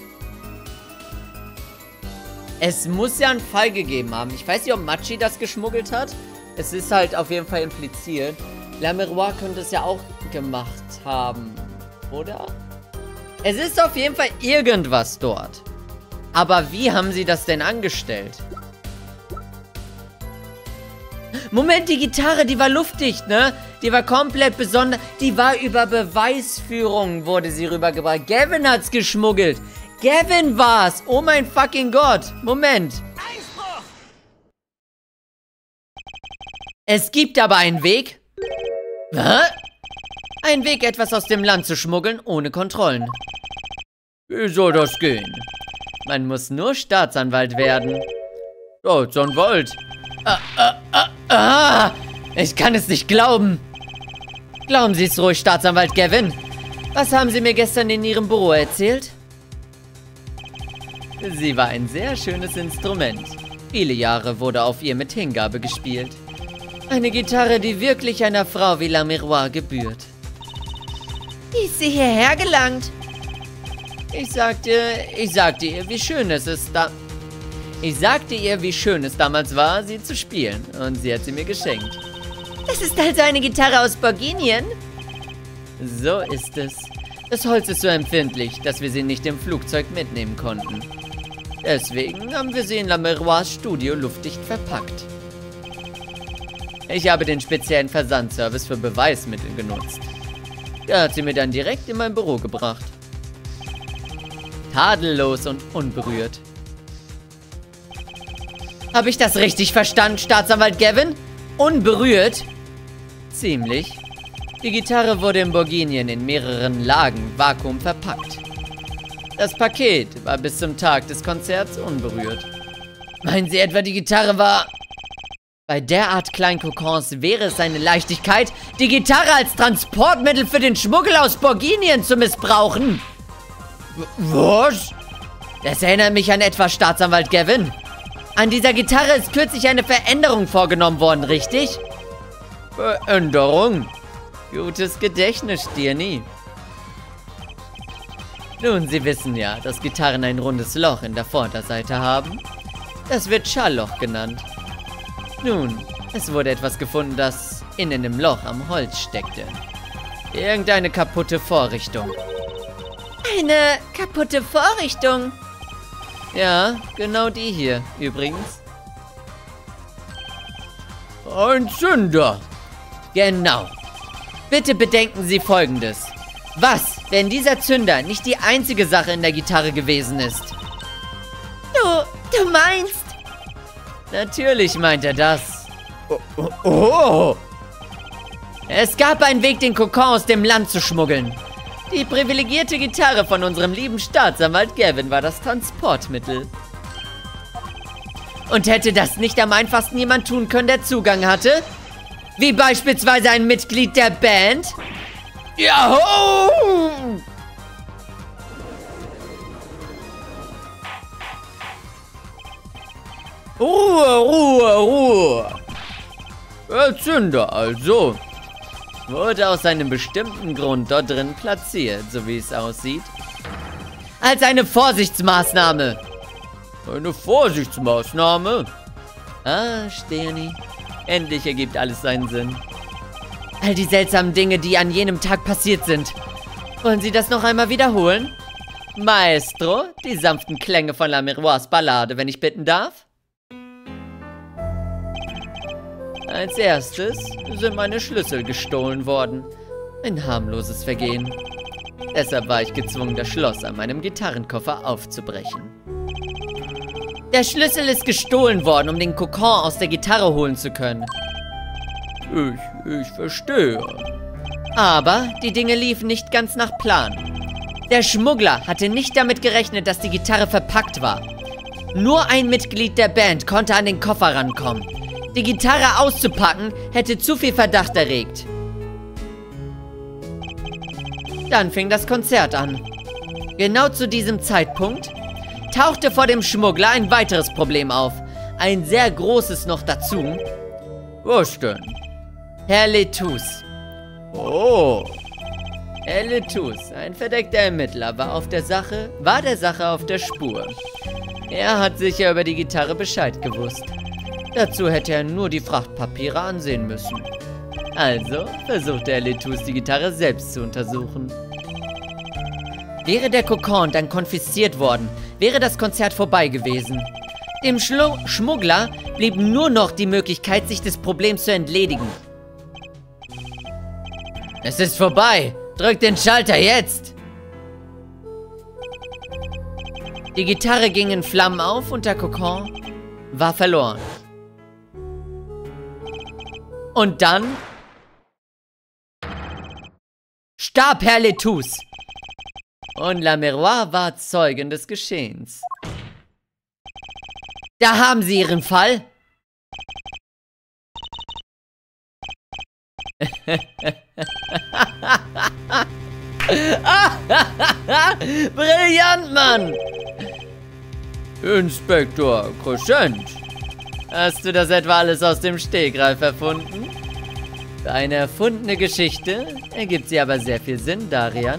Es muss ja einen Fall gegeben haben. Ich weiß nicht, ob Machi das geschmuggelt hat. Es ist halt auf jeden Fall impliziert. La Miroir könnte es ja auch gemacht haben, oder? Es ist auf jeden Fall irgendwas dort. Aber wie haben sie das denn angestellt? Moment, die Gitarre, die war luftdicht, ne? Die war komplett besonders. Die war über Beweisführung, wurde sie rübergebracht. Gavin hat's geschmuggelt. Gavin war's. Oh mein fucking Gott. Moment. Einspruch! Es gibt aber einen Weg. Was? Ein Weg, etwas aus dem Land zu schmuggeln, ohne Kontrollen. Wie soll das gehen? Man muss nur Staatsanwalt werden. Staatsanwalt? Ich kann es nicht glauben. Glauben Sie es ruhig, Staatsanwalt Gavin. Was haben Sie mir gestern in Ihrem Büro erzählt? Sie war ein sehr schönes Instrument. Viele Jahre wurde auf ihr mit Hingabe gespielt. Eine Gitarre, die wirklich einer Frau wie La Miroir gebührt. Wie ist sie hierher gelangt? Ich sagte ihr, wie schön es damals war, sie zu spielen. Und sie hat sie mir geschenkt. Das ist also eine Gitarre aus Borginien? So ist es. Das Holz ist so empfindlich, dass wir sie nicht im Flugzeug mitnehmen konnten. Deswegen haben wir sie in La Miroirs Studio luftdicht verpackt. Ich habe den speziellen Versandservice für Beweismittel genutzt. Der hat sie mir dann direkt in mein Büro gebracht. Tadellos und unberührt. Habe ich das richtig verstanden, Staatsanwalt Gavin? Unberührt? Ziemlich. Die Gitarre wurde in Borginien in mehreren Lagen Vakuum verpackt. Das Paket war bis zum Tag des Konzerts unberührt. Meinen Sie etwa, die Gitarre war... Bei derart kleinen Kokons wäre es eine Leichtigkeit, die Gitarre als Transportmittel für den Schmuggel aus Borginien zu missbrauchen. Was? Das erinnert mich an etwa Staatsanwalt Gavin. An dieser Gitarre ist kürzlich eine Veränderung vorgenommen worden, richtig? Veränderung? Gutes Gedächtnis, Tierney. Nun, Sie wissen ja, dass Gitarren ein rundes Loch in der Vorderseite haben. Das wird Schallloch genannt. Nun, es wurde etwas gefunden, das innen im Loch am Holz steckte. Irgendeine kaputte Vorrichtung. Eine kaputte Vorrichtung? Ja, genau die hier, übrigens. Ein Zünder. Genau. Bitte bedenken Sie Folgendes. Was, wenn dieser Zünder nicht die einzige Sache in der Gitarre gewesen ist? Du meinst... Natürlich meint er das. Oh. Es gab einen Weg, den Kokon aus dem Land zu schmuggeln. Die privilegierte Gitarre von unserem lieben Staatsanwalt Gavin war das Transportmittel. Und hätte das nicht am einfachsten jemand tun können, der Zugang hatte? Wie beispielsweise ein Mitglied der Band? Yahoo! Ruhe! Der Zünder also wurde aus einem bestimmten Grund dort drin platziert, so wie es aussieht. Als eine Vorsichtsmaßnahme. Eine Vorsichtsmaßnahme? Ah, Sterni. Endlich ergibt alles seinen Sinn. All die seltsamen Dinge, die an jenem Tag passiert sind. Wollen Sie das noch einmal wiederholen? Maestro, die sanften Klänge von La Miroirs Ballade, wenn ich bitten darf? Als erstes sind meine Schlüssel gestohlen worden. Ein harmloses Vergehen. Deshalb war ich gezwungen, das Schloss an meinem Gitarrenkoffer aufzubrechen. Der Schlüssel ist gestohlen worden, um den Kokon aus der Gitarre holen zu können. Ich verstehe. Aber die Dinge liefen nicht ganz nach Plan. Der Schmuggler hatte nicht damit gerechnet, dass die Gitarre verpackt war. Nur ein Mitglied der Band konnte an den Koffer rankommen. Die Gitarre auszupacken, hätte zu viel Verdacht erregt. Dann fing das Konzert an. Genau zu diesem Zeitpunkt tauchte vor dem Schmuggler ein weiteres Problem auf. Ein sehr großes noch dazu. Was denn? Herr Letous. Oh. Herr Letous, ein verdeckter Ermittler, war der Sache auf der Spur. Er hat sicher über die Gitarre Bescheid gewusst. Dazu hätte er nur die Frachtpapiere ansehen müssen. Also versuchte Herr Letous, die Gitarre selbst zu untersuchen. Wäre der Kokon dann konfisziert worden, wäre das Konzert vorbei gewesen. Dem Schmuggler blieb nur noch die Möglichkeit, sich des Problems zu entledigen. Es ist vorbei! Drück den Schalter jetzt! Die Gitarre ging in Flammen auf und der Kokon war verloren. Und dann starb Herr Letous. Und La Miroir war Zeugin des Geschehens. Da haben Sie Ihren Fall. Brillant, Mann! Inspektor Crescent. Hast du das etwa alles aus dem Stegreif erfunden? Für eine erfundene Geschichte ergibt sie aber sehr viel Sinn, Darian.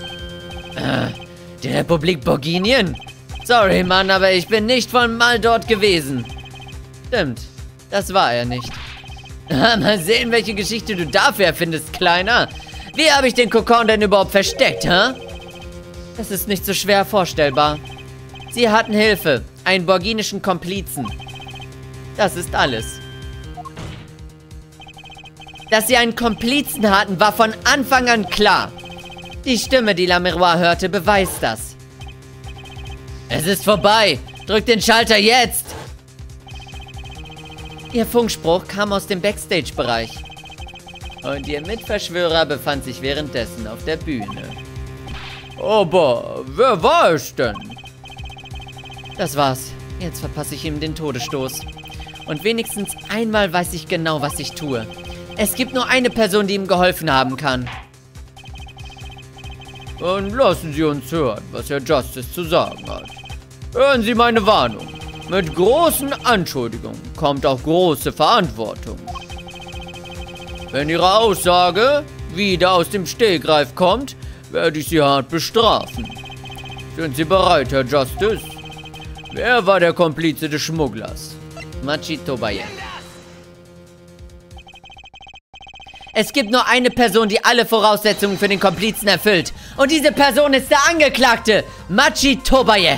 Die Republik Borginien? Sorry, Mann, aber ich bin nicht von mal dort gewesen. Stimmt, das war er nicht. Mal sehen, welche Geschichte du dafür erfindest, Kleiner. Wie habe ich den Kokon denn überhaupt versteckt, hä? Das ist nicht so schwer vorstellbar. Sie hatten Hilfe, einen borginischen Komplizen. Das ist alles. Dass sie einen Komplizen hatten, war von Anfang an klar. Die Stimme, die La Miroir hörte, beweist das. Es ist vorbei. Drück den Schalter jetzt. Ihr Funkspruch kam aus dem Backstage-Bereich. Und ihr Mitverschwörer befand sich währenddessen auf der Bühne. Aber wer war es denn? Das war's. Jetzt verpasse ich ihm den Todesstoß. Und wenigstens einmal weiß ich genau, was ich tue. Es gibt nur eine Person, die ihm geholfen haben kann. Dann lassen Sie uns hören, was Herr Justice zu sagen hat. Hören Sie meine Warnung. Mit großen Anschuldigungen kommt auch große Verantwortung. Wenn Ihre Aussage wieder aus dem Stegreif kommt, werde ich Sie hart bestrafen. Sind Sie bereit, Herr Justice? Wer war der Komplize des Schmugglers? Machi Tobaye. Es gibt nur eine Person, die alle Voraussetzungen für den Komplizen erfüllt. Und diese Person ist der Angeklagte, Machi Tobaye.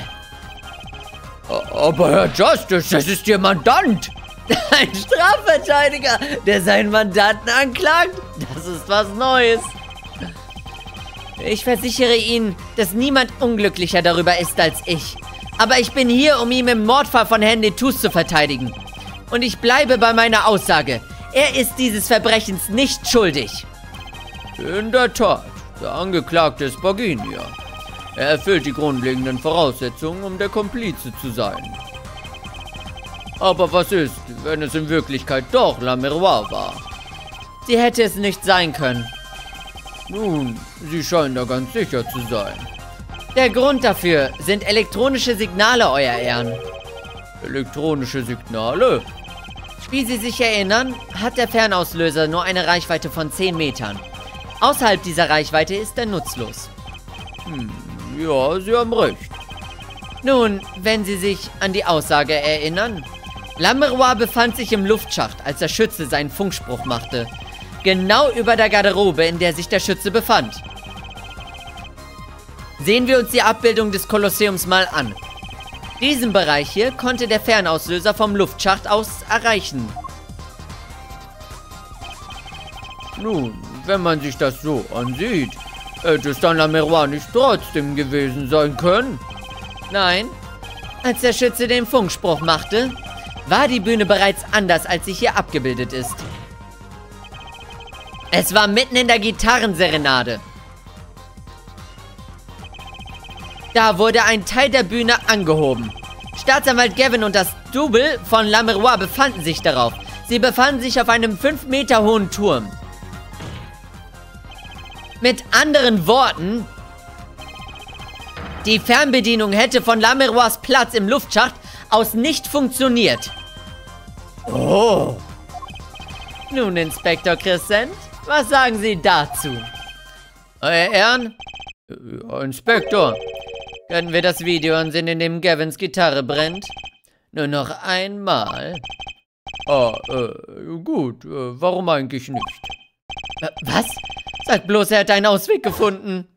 Aber Herr Justice, das ist Ihr Mandant. Ein Strafverteidiger, der seinen Mandanten anklagt? Das ist was Neues. Ich versichere Ihnen, dass niemand unglücklicher darüber ist als ich. Aber ich bin hier, um ihn im Mordfall von Herrn Netous zu verteidigen. Und ich bleibe bei meiner Aussage. Er ist dieses Verbrechens nicht schuldig. In der Tat, der Angeklagte ist Borginia. Er erfüllt die grundlegenden Voraussetzungen, um der Komplize zu sein. Aber was ist, wenn es in Wirklichkeit doch La Miroir war? Sie hätte es nicht sein können. Nun, Sie scheinen da ganz sicher zu sein. Der Grund dafür sind elektronische Signale, Euer Ehren. Elektronische Signale? Wie Sie sich erinnern, hat der Fernauslöser nur eine Reichweite von 10 Metern. Außerhalb dieser Reichweite ist er nutzlos. Ja, Sie haben recht. Nun, wenn Sie sich an die Aussage erinnern, La Miroir befand sich im Luftschacht, als der Schütze seinen Funkspruch machte. Genau über der Garderobe, in der sich der Schütze befand. Sehen wir uns die Abbildung des Kolosseums mal an. Diesen Bereich hier konnte der Fernauslöser vom Luftschacht aus erreichen. Nun, wenn man sich das so ansieht, hätte es dann La Miroir nicht trotzdem gewesen sein können? Nein. Als der Schütze den Funkspruch machte, war die Bühne bereits anders, als sie hier abgebildet ist. Es war mitten in der Gitarrenserenade. Da wurde ein Teil der Bühne angehoben. Staatsanwalt Gavin und das Double von La Miroir befanden sich darauf. Sie befanden sich auf einem 5 Meter hohen Turm. Mit anderen Worten, die Fernbedienung hätte von La Miroirs Platz im Luftschacht aus nicht funktioniert. Oh. Nun, Inspektor Crescent, was sagen Sie dazu? Euer Ehren? Ja, Inspektor, können wir das Video ansehen, in dem Gavins Gitarre brennt? Nur noch einmal. Gut, warum eigentlich nicht? Was? Sag bloß, er hat einen Ausweg gefunden.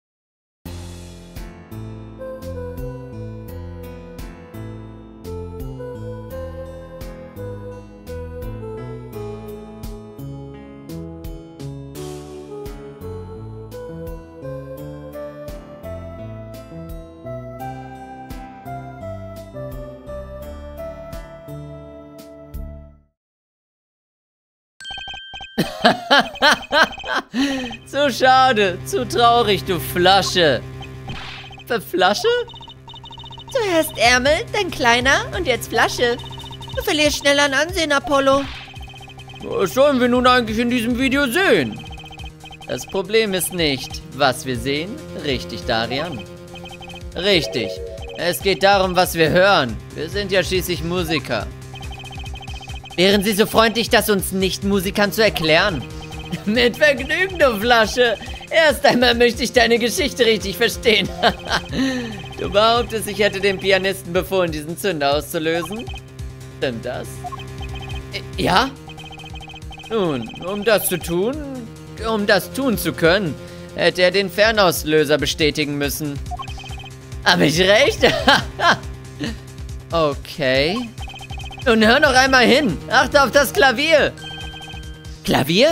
Zu schade, zu traurig, du Flasche. Flasche? Zuerst Ärmel, dann kleiner und jetzt Flasche. Du verlierst schnell an Ansehen, Apollo. Was sollen wir nun eigentlich in diesem Video sehen? Das Problem ist nicht, was wir sehen. Richtig, Darian. Richtig. Es geht darum, was wir hören. Wir sind ja schließlich Musiker. Wären Sie so freundlich, das uns Nicht-Musikern zu erklären? Mit Vergnügen, du Flasche. Erst einmal möchte ich deine Geschichte richtig verstehen. Du behauptest, ich hätte dem Pianisten befohlen, diesen Zünder auszulösen? Stimmt das? Ja? Nun, um das tun zu können, hätte er den Fernauslöser bestätigen müssen. Hab ich recht? Okay. Nun hör noch einmal hin. Achte auf das Klavier. Klavier?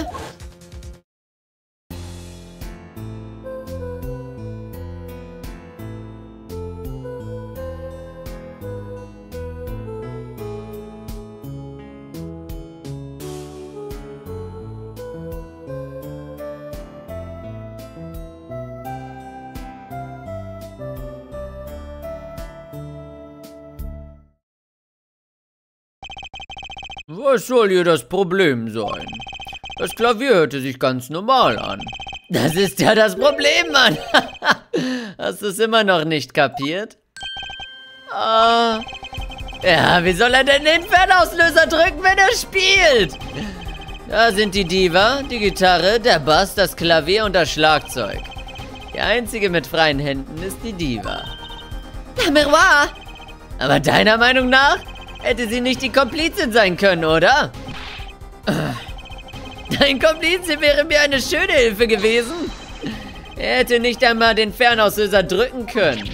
Was soll hier das Problem sein? Das Klavier hörte sich ganz normal an. Das ist ja das Problem, Mann. Hast du es immer noch nicht kapiert? Ja, wie soll er denn den Fernauslöser drücken, wenn er spielt? Da sind die Diva, die Gitarre, der Bass, das Klavier und das Schlagzeug. Die einzige mit freien Händen ist die Diva. La Miroir! Aber deiner Meinung nach hätte sie nicht die Komplizin sein können, oder? Dein Komplize wäre mir eine schöne Hilfe gewesen. Er hätte nicht einmal den Fernauslöser drücken können.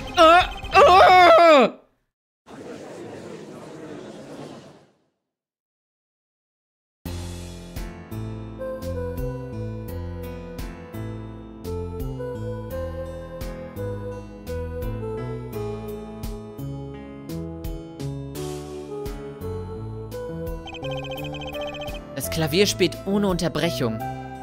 Das Klavier spielt ohne Unterbrechung.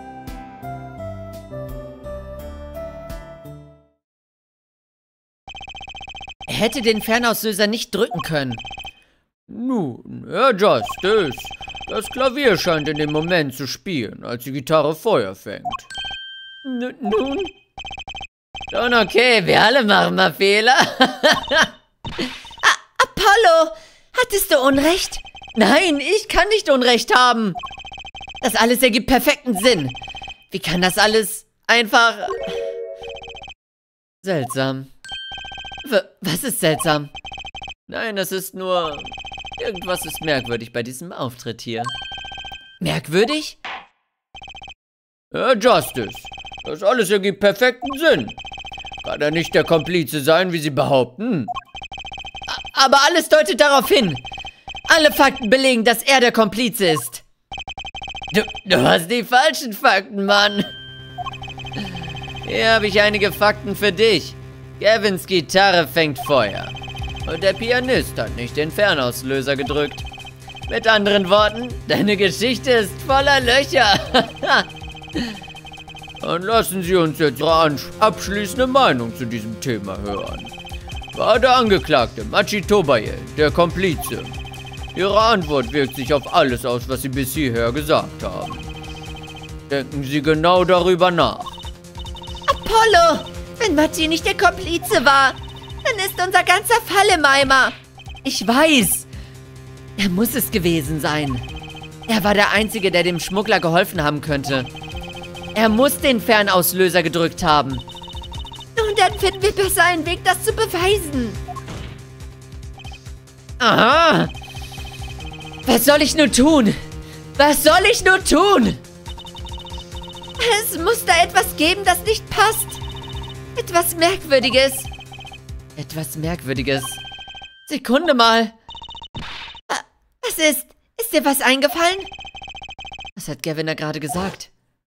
Er hätte den Fernauslöser nicht drücken können. Nun, Herr Justice, das Klavier scheint in dem Moment zu spielen, als die Gitarre Feuer fängt. Nun? Schon okay, wir alle machen mal Fehler. Apollo, hattest du Unrecht? Nein, ich kann nicht Unrecht haben. Das alles ergibt perfekten Sinn. Wie kann das alles einfach... Seltsam. Was ist seltsam? Nein, es ist nur... Irgendwas ist merkwürdig bei diesem Auftritt hier. Merkwürdig? Herr Justice, das alles ergibt perfekten Sinn. Kann er nicht der Komplize sein, wie Sie behaupten? Aber alles deutet darauf hin. Alle Fakten belegen, dass er der Komplize ist. Du hast die falschen Fakten, Mann. Hier habe ich einige Fakten für dich. Gavins Gitarre fängt Feuer. Und der Pianist hat nicht den Fernauslöser gedrückt. Mit anderen Worten, deine Geschichte ist voller Löcher. Dann lassen Sie uns jetzt Ihre abschließende Meinung zu diesem Thema hören. War der Angeklagte Machi Tobaye der Komplize? Ihre Antwort wirkt sich auf alles aus, was Sie bis hierher gesagt haben. Denken Sie genau darüber nach. Apollo, wenn Machi nicht der Komplize war, dann ist unser ganzer Fall im Eimer. Ich weiß. Er muss es gewesen sein. Er war der Einzige, der dem Schmuggler geholfen haben könnte. Er muss den Fernauslöser gedrückt haben. Und dann finden wir besser einen Weg, das zu beweisen. Aha. Was soll ich nur tun? Was soll ich nur tun? Es muss da etwas geben, das nicht passt. Etwas Merkwürdiges. Etwas Merkwürdiges. Sekunde mal. Was ist? Ist dir was eingefallen? Was hat Gavin da gerade gesagt?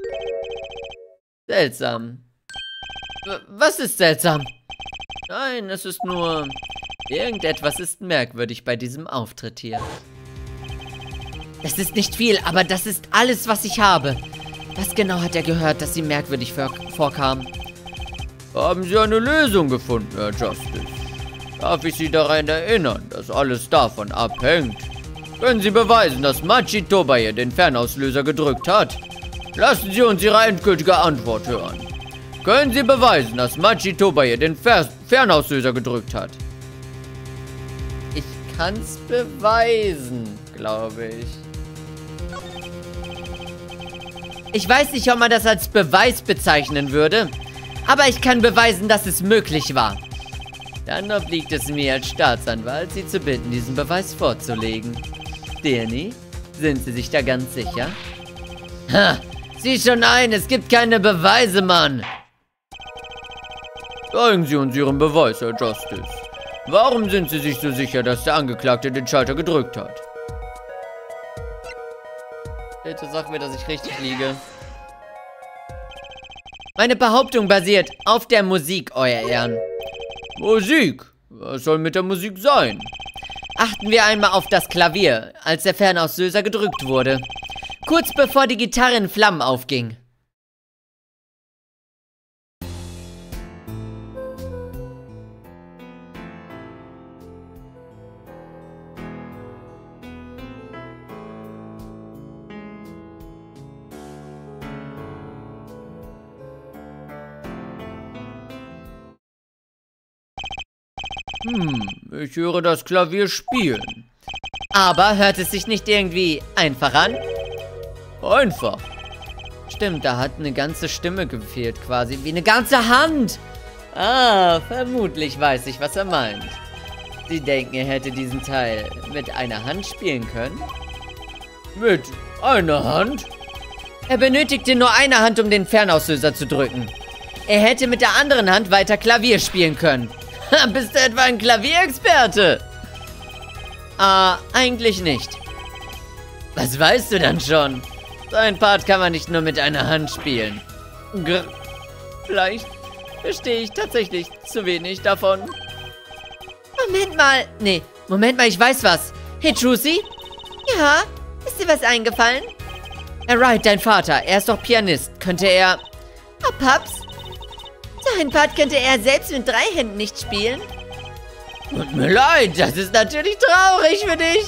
Seltsam. Was ist seltsam? Nein, es ist nur... Irgendetwas ist merkwürdig bei diesem Auftritt hier. Das ist nicht viel, aber das ist alles, was ich habe. Was genau hat er gehört, dass sie merkwürdig vorkam? Haben Sie eine Lösung gefunden, Herr Justice? Darf ich Sie daran erinnern, dass alles davon abhängt? Können Sie beweisen, dass Machi Tobaye den Fernauslöser gedrückt hat? Lassen Sie uns Ihre endgültige Antwort hören. Können Sie beweisen, dass Machi Tobaye den Fernauslöser gedrückt hat? Ich kann's beweisen, glaube ich. Ich weiß nicht, ob man das als Beweis bezeichnen würde, aber ich kann beweisen, dass es möglich war. Dann obliegt es mir als Staatsanwalt, Sie zu bitten, diesen Beweis vorzulegen. Danny, sind Sie sich da ganz sicher? Ha! Sieh schon ein, es gibt keine Beweise, Mann! Zeigen Sie uns Ihren Beweis, Herr Justice. Warum sind Sie sich so sicher, dass der Angeklagte den Schalter gedrückt hat? Bitte sag mir, dass ich richtig liege. Meine Behauptung basiert auf der Musik, Euer Ehren. Musik? Was soll mit der Musik sein? Achten wir einmal auf das Klavier, als der Fernauslöser gedrückt wurde. Kurz bevor die Gitarre in Flammen aufging. Ich höre das Klavier spielen. Aber hört es sich nicht irgendwie einfach an? Einfach. Stimmt, da hat eine ganze Stimme gefehlt quasi. Wie eine ganze Hand. Ah, vermutlich weiß ich, was er meint. Sie denken, er hätte diesen Teil mit einer Hand spielen können? Mit einer Hand? Er benötigte nur eine Hand, um den Fernauslöser zu drücken. Er hätte mit der anderen Hand weiter Klavier spielen können. Bist du etwa ein Klavierexperte? Eigentlich nicht. Was weißt du dann schon? So ein Part kann man nicht nur mit einer Hand spielen. Vielleicht verstehe ich tatsächlich zu wenig davon. Moment mal, ich weiß was. Hey, Trucy? Ja, ist dir was eingefallen? Wright, dein Vater, er ist doch Pianist. Könnte er... Oh, Paps? So ein Part könnte er selbst mit 3 Händen nicht spielen. Tut mir leid, das ist natürlich traurig für dich.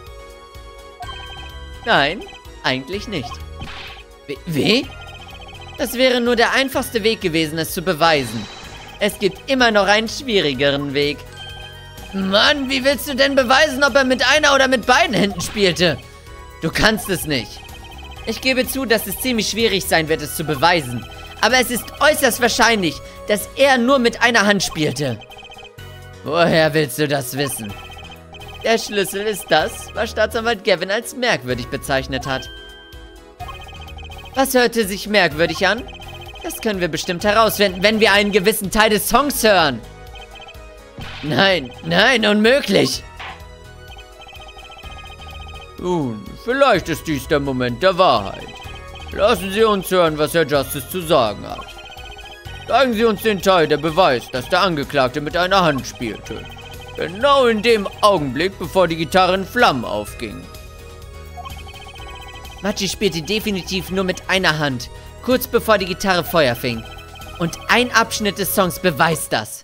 Nein, eigentlich nicht. Wie? Das wäre nur der einfachste Weg gewesen, es zu beweisen. Es gibt immer noch einen schwierigeren Weg. Mann, wie willst du denn beweisen, ob er mit einer oder mit beiden Händen spielte? Du kannst es nicht. Ich gebe zu, dass es ziemlich schwierig sein wird, es zu beweisen. Aber es ist äußerst wahrscheinlich, dass er nur mit einer Hand spielte. Woher willst du das wissen? Der Schlüssel ist das, was Staatsanwalt Gavin als merkwürdig bezeichnet hat. Was hörte sich merkwürdig an? Das können wir bestimmt herausfinden, wenn wir einen gewissen Teil des Songs hören. Nein, unmöglich. Nun, vielleicht ist dies der Moment der Wahrheit. Lassen Sie uns hören, was Herr Justice zu sagen hat. Zeigen Sie uns den Teil, der beweist, dass der Angeklagte mit einer Hand spielte. Genau in dem Augenblick, bevor die Gitarre in Flammen aufging. Machi spielte definitiv nur mit einer Hand, kurz bevor die Gitarre Feuer fing. Und ein Abschnitt des Songs beweist das.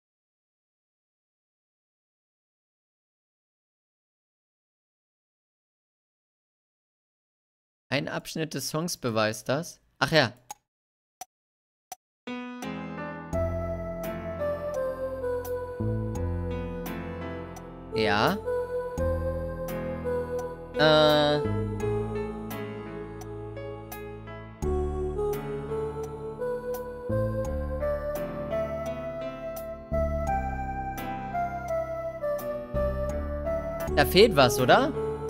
Ein Abschnitt des Songs beweist das? Ach ja. Ja. Da fehlt was, oder?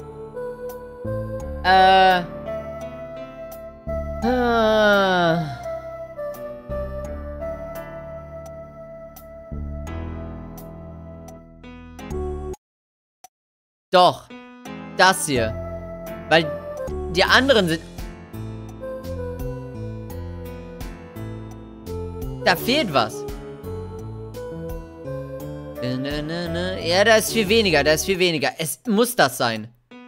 Doch. Das hier. Weil die anderen sind... Da fehlt was. Ja, da ist viel weniger, Es muss das sein.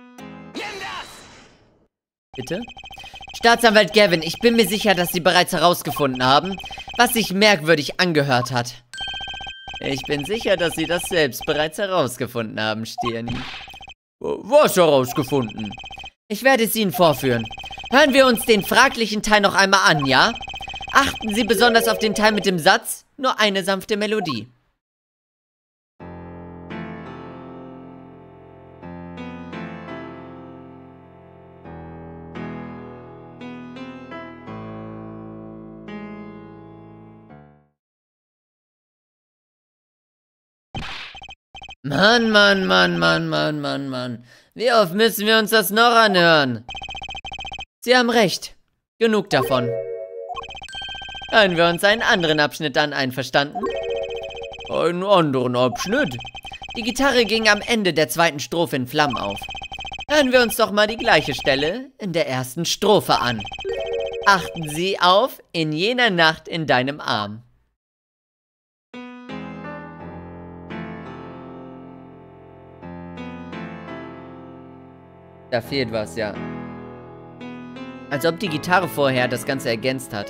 Bitte? Staatsanwalt Gavin, ich bin mir sicher, dass Sie bereits herausgefunden haben, was sich merkwürdig angehört hat. Ich bin sicher, dass Sie das selbst bereits herausgefunden haben, Stirni. Was herausgefunden? Ich werde es Ihnen vorführen. Hören wir uns den fraglichen Teil noch einmal an, ja? Achten Sie besonders auf den Teil mit dem Satz, nur eine sanfte Melodie. Mann. Wie oft müssen wir uns das noch anhören? Sie haben recht. Genug davon. Hören wir uns einen anderen Abschnitt an, einverstanden? Einen anderen Abschnitt? Die Gitarre ging am Ende der zweiten Strophe in Flammen auf. Hören wir uns doch mal die gleiche Stelle in der ersten Strophe an. Achten Sie auf, in jener Nacht in deinem Arm. Da fehlt was, ja. Als ob die Gitarre vorher das Ganze ergänzt hat.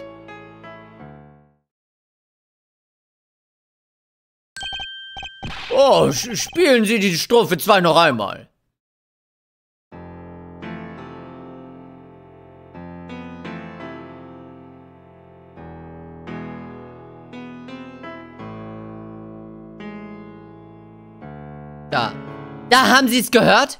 Oh, spielen Sie die Strophe 2 noch einmal. Da haben Sie es gehört?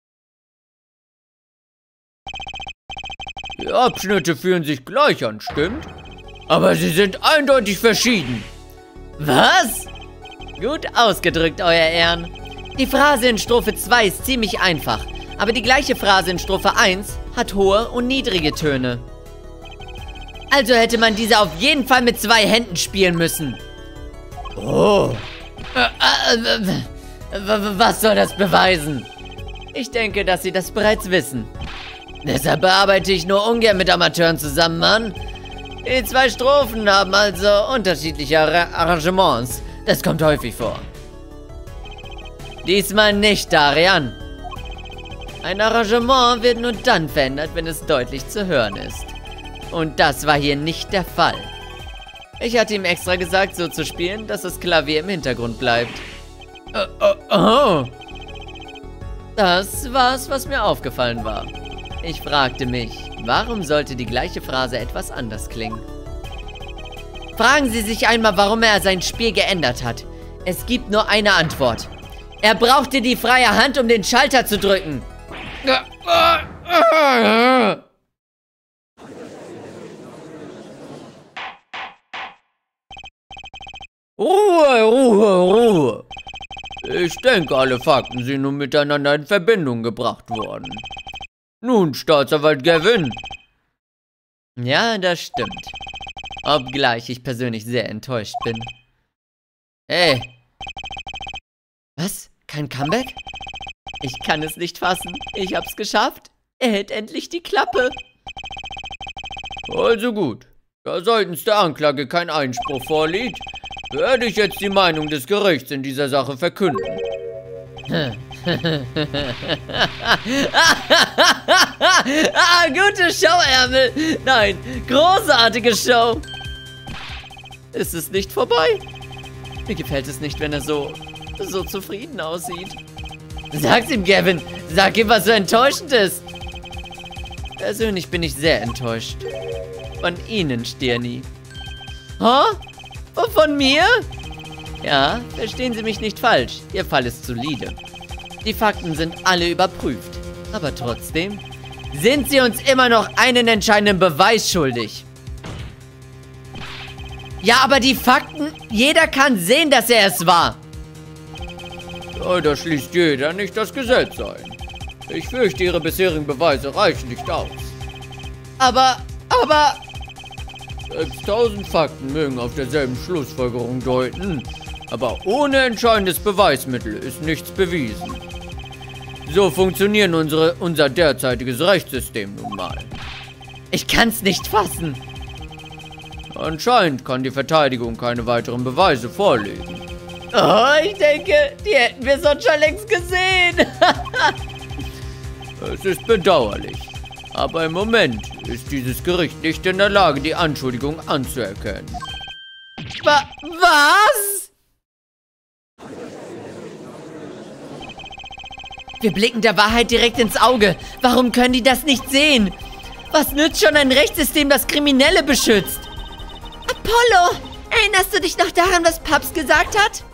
Die Abschnitte fühlen sich gleich an, stimmt? Aber sie sind eindeutig verschieden. Was? Gut ausgedrückt, Euer Ehren. Die Phrase in Strophe 2 ist ziemlich einfach, aber die gleiche Phrase in Strophe 1 hat hohe und niedrige Töne. Also hätte man diese auf jeden Fall mit 2 Händen spielen müssen. Oh. Was soll das beweisen? Ich denke, dass Sie das bereits wissen. Deshalb arbeite ich nur ungern mit Amateuren zusammen, Mann. Die 2 Strophen haben also unterschiedliche Arrangements. Das kommt häufig vor. Diesmal nicht, Darian. Ein Arrangement wird nur dann verändert, wenn es deutlich zu hören ist. Und das war hier nicht der Fall. Ich hatte ihm extra gesagt, so zu spielen, dass das Klavier im Hintergrund bleibt. Oh. Das war's, was mir aufgefallen war. Ich fragte mich, warum sollte die gleiche Phrase etwas anders klingen? Fragen Sie sich einmal, warum er sein Spiel geändert hat. Es gibt nur eine Antwort. Er brauchte die freie Hand, um den Schalter zu drücken. Ruhe. Ich denke, alle Fakten sind nun miteinander in Verbindung gebracht worden. Nun, Staatsanwalt Gavin. Ja, das stimmt. Obgleich ich persönlich sehr enttäuscht bin. Hey. Was? Kein Comeback? Ich kann es nicht fassen. Ich hab's geschafft. Er hält endlich die Klappe. Also gut. Da seitens der Anklage kein Einspruch vorliegt, werde ich jetzt die Meinung des Gerichts in dieser Sache verkünden. Gute Show, Ärmel. Nein, großartige Show. Ist es nicht vorbei? Mir gefällt es nicht, wenn er so zufrieden aussieht. Sag's ihm, Gavin. Sag ihm, was so enttäuschend ist. Persönlich bin ich sehr enttäuscht. Von Ihnen, Stirni. Hä? Von mir? Ja, verstehen Sie mich nicht falsch. Ihr Fall ist solide. Die Fakten sind alle überprüft. Aber trotzdem sind Sie uns immer noch einen entscheidenden Beweis schuldig. Ja, aber die Fakten, jeder kann sehen, dass er es war. Da schließt jeder nicht das Gesetz ein. Ich fürchte, Ihre bisherigen Beweise reichen nicht aus. Aber... Selbst 1000 Fakten mögen auf derselben Schlussfolgerung deuten, aber ohne entscheidendes Beweismittel ist nichts bewiesen. So funktioniert unser derzeitiges Rechtssystem nun mal. Ich kann's nicht fassen. Anscheinend kann die Verteidigung keine weiteren Beweise vorlegen. Oh, ich denke, die hätten wir sonst schon längst gesehen. Es ist bedauerlich, aber im Moment ist dieses Gericht nicht in der Lage, die Anschuldigung anzuerkennen. Was? Wir blicken der Wahrheit direkt ins Auge. Warum können die das nicht sehen? Was nützt schon ein Rechtssystem, das Kriminelle beschützt? Apollo, erinnerst du dich noch daran, was Paps gesagt hat?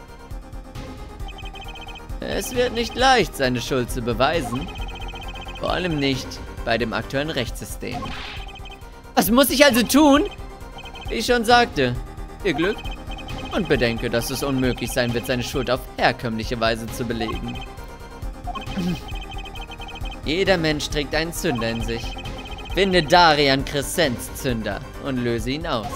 Es wird nicht leicht, seine Schuld zu beweisen. Vor allem nicht bei dem aktuellen Rechtssystem. Was muss ich also tun? Wie ich schon sagte, viel Glück und bedenke, dass es unmöglich sein wird, seine Schuld auf herkömmliche Weise zu belegen. Jeder Mensch trägt einen Zünder in sich. Finde Darian Crescents Zünder und löse ihn aus.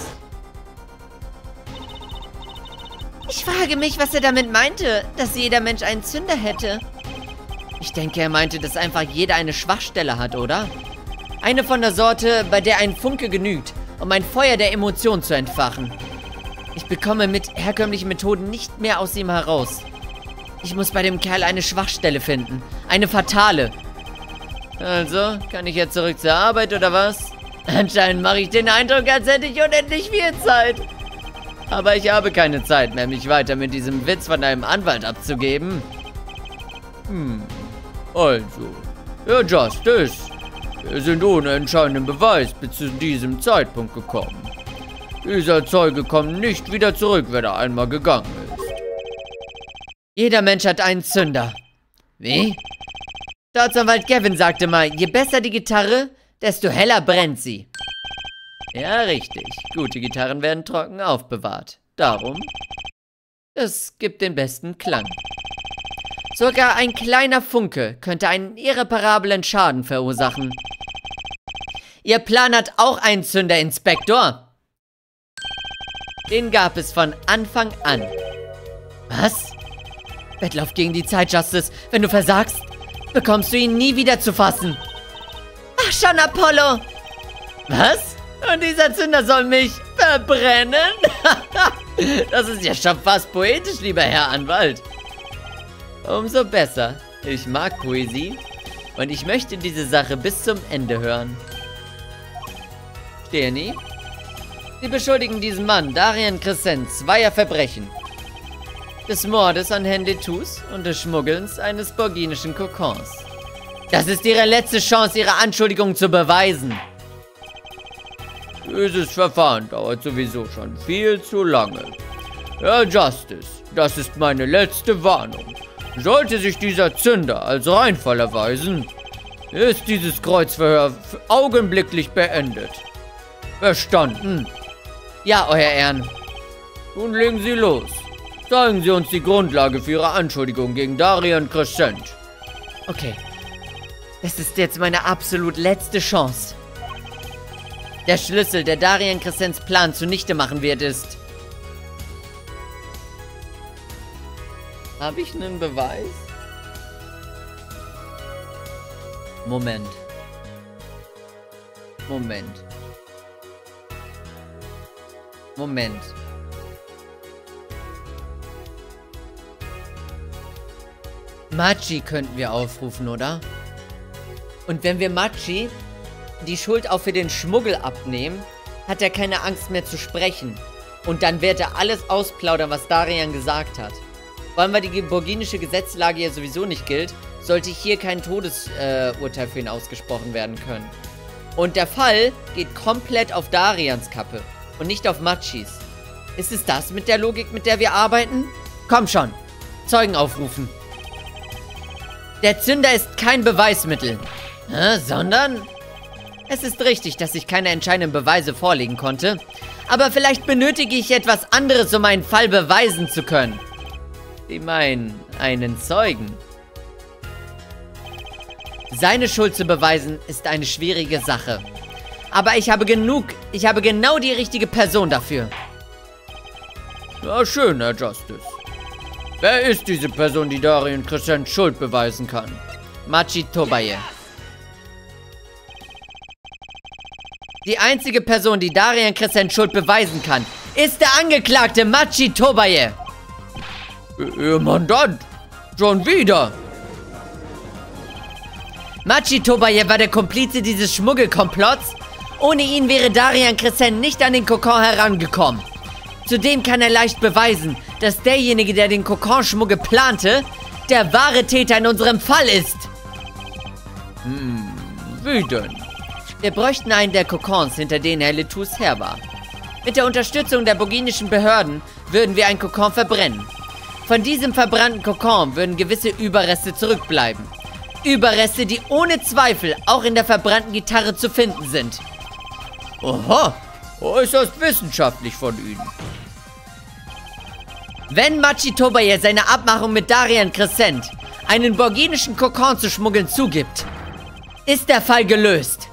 Ich frage mich, was er damit meinte, dass jeder Mensch einen Zünder hätte. Ich denke, er meinte, dass einfach jeder eine Schwachstelle hat, oder? Eine von der Sorte, bei der ein Funke genügt, um ein Feuer der Emotion zu entfachen. Ich bekomme mit herkömmlichen Methoden nicht mehr aus ihm heraus. Ich muss bei dem Kerl eine Schwachstelle finden. Eine fatale. Also, kann ich jetzt zurück zur Arbeit, oder was? Anscheinend mache ich den Eindruck, als hätte ich unendlich viel Zeit. Aber ich habe keine Zeit mehr, mich weiter mit diesem Witz von einem Anwalt abzugeben. Also, Herr Justice, wir sind ohne entscheidenden Beweis bis zu diesem Zeitpunkt gekommen. Dieser Zeuge kommt nicht wieder zurück, wenn er einmal gegangen ist. Jeder Mensch hat einen Zünder. Wie? Staatsanwalt Gavin sagte mal, je besser die Gitarre, desto heller brennt sie. Ja, richtig. Gute Gitarren werden trocken aufbewahrt. Darum, es gibt den besten Klang. Sogar ein kleiner Funke könnte einen irreparablen Schaden verursachen. Ihr Plan hat auch einen Zünder, Inspektor. Den gab es von Anfang an. Was? Wettlauf gegen die Zeit, Justice. Wenn du versagst, bekommst du ihn nie wieder zu fassen. Ach schon, Apollo. Was? Und dieser Zünder soll mich verbrennen? Das ist ja schon fast poetisch, lieber Herr Anwalt. Umso besser. Ich mag Poesie und ich möchte diese Sache bis zum Ende hören. Stephanie? Sie beschuldigen diesen Mann, Darian Crescent, zweier Verbrechen. Des Mordes an Henry Tooth und des Schmuggelns eines borginischen Kokons. Das ist Ihre letzte Chance, Ihre Anschuldigung zu beweisen. dieses Verfahren dauert sowieso schon viel zu lange. Herr Justice, das ist meine letzte Warnung. Sollte sich dieser Zünder als Reinfall erweisen, ist dieses Kreuzverhör augenblicklich beendet. Verstanden? Ja, Euer Ehren. Nun legen Sie los. Zeigen Sie uns die Grundlage für Ihre Anschuldigung gegen Darian Crescent. Okay. Das ist jetzt meine absolut letzte Chance. Der Schlüssel, der Darian Crescents Plan zunichte machen wird, ist... Habe ich einen Beweis? Moment. Machi könnten wir aufrufen, oder? Und wenn wir Machi die Schuld auch für den Schmuggel abnehmen, hat er keine Angst mehr zu sprechen. Und dann wird er alles ausplaudern, was Darian gesagt hat. Vor allem, weil die borginische Gesetzlage ja sowieso nicht gilt, sollte hier kein Todesurteil für ihn ausgesprochen werden können. Und der Fall geht komplett auf Darians Kappe und nicht auf Machis. Ist es das mit der Logik, mit der wir arbeiten? Komm schon, Zeugen aufrufen. Der Zünder ist kein Beweismittel, sondern... Es ist richtig, dass ich keine entscheidenden Beweise vorlegen konnte, aber vielleicht benötige ich etwas anderes, um einen Fall beweisen zu können. Sie meinen, einen Zeugen? Seine Schuld zu beweisen, ist eine schwierige Sache. Aber ich habe genau die richtige Person dafür. Na schön, Herr Justice. Wer ist diese Person, die Darian Crescent Schuld beweisen kann? Machi Tobaye. Die einzige Person, die Darian Crescent Schuld beweisen kann, ist der Angeklagte Machi Tobaye. Ihr Mandant. Schon wieder. Machi Tobaye war der Komplize dieses Schmuggelkomplotts. Ohne ihn wäre Darian Crescent nicht an den Kokon herangekommen. Zudem kann er leicht beweisen, dass derjenige, der den Kokonschmuggel plante, der wahre Täter in unserem Fall ist. Wie denn? Wir bräuchten einen der Kokons, hinter denen Herr Letus her war. Mit der Unterstützung der borginischen Behörden würden wir einen Kokon verbrennen. Von diesem verbrannten Kokon würden gewisse Überreste zurückbleiben. Überreste, die ohne Zweifel auch in der verbrannten Gitarre zu finden sind. Aha, äußerst wissenschaftlich von Ihnen. Wenn Machi Tobaye seine Abmachung mit Darian Crescent, einen borginischen Kokon zu schmuggeln, zugibt, ist der Fall gelöst.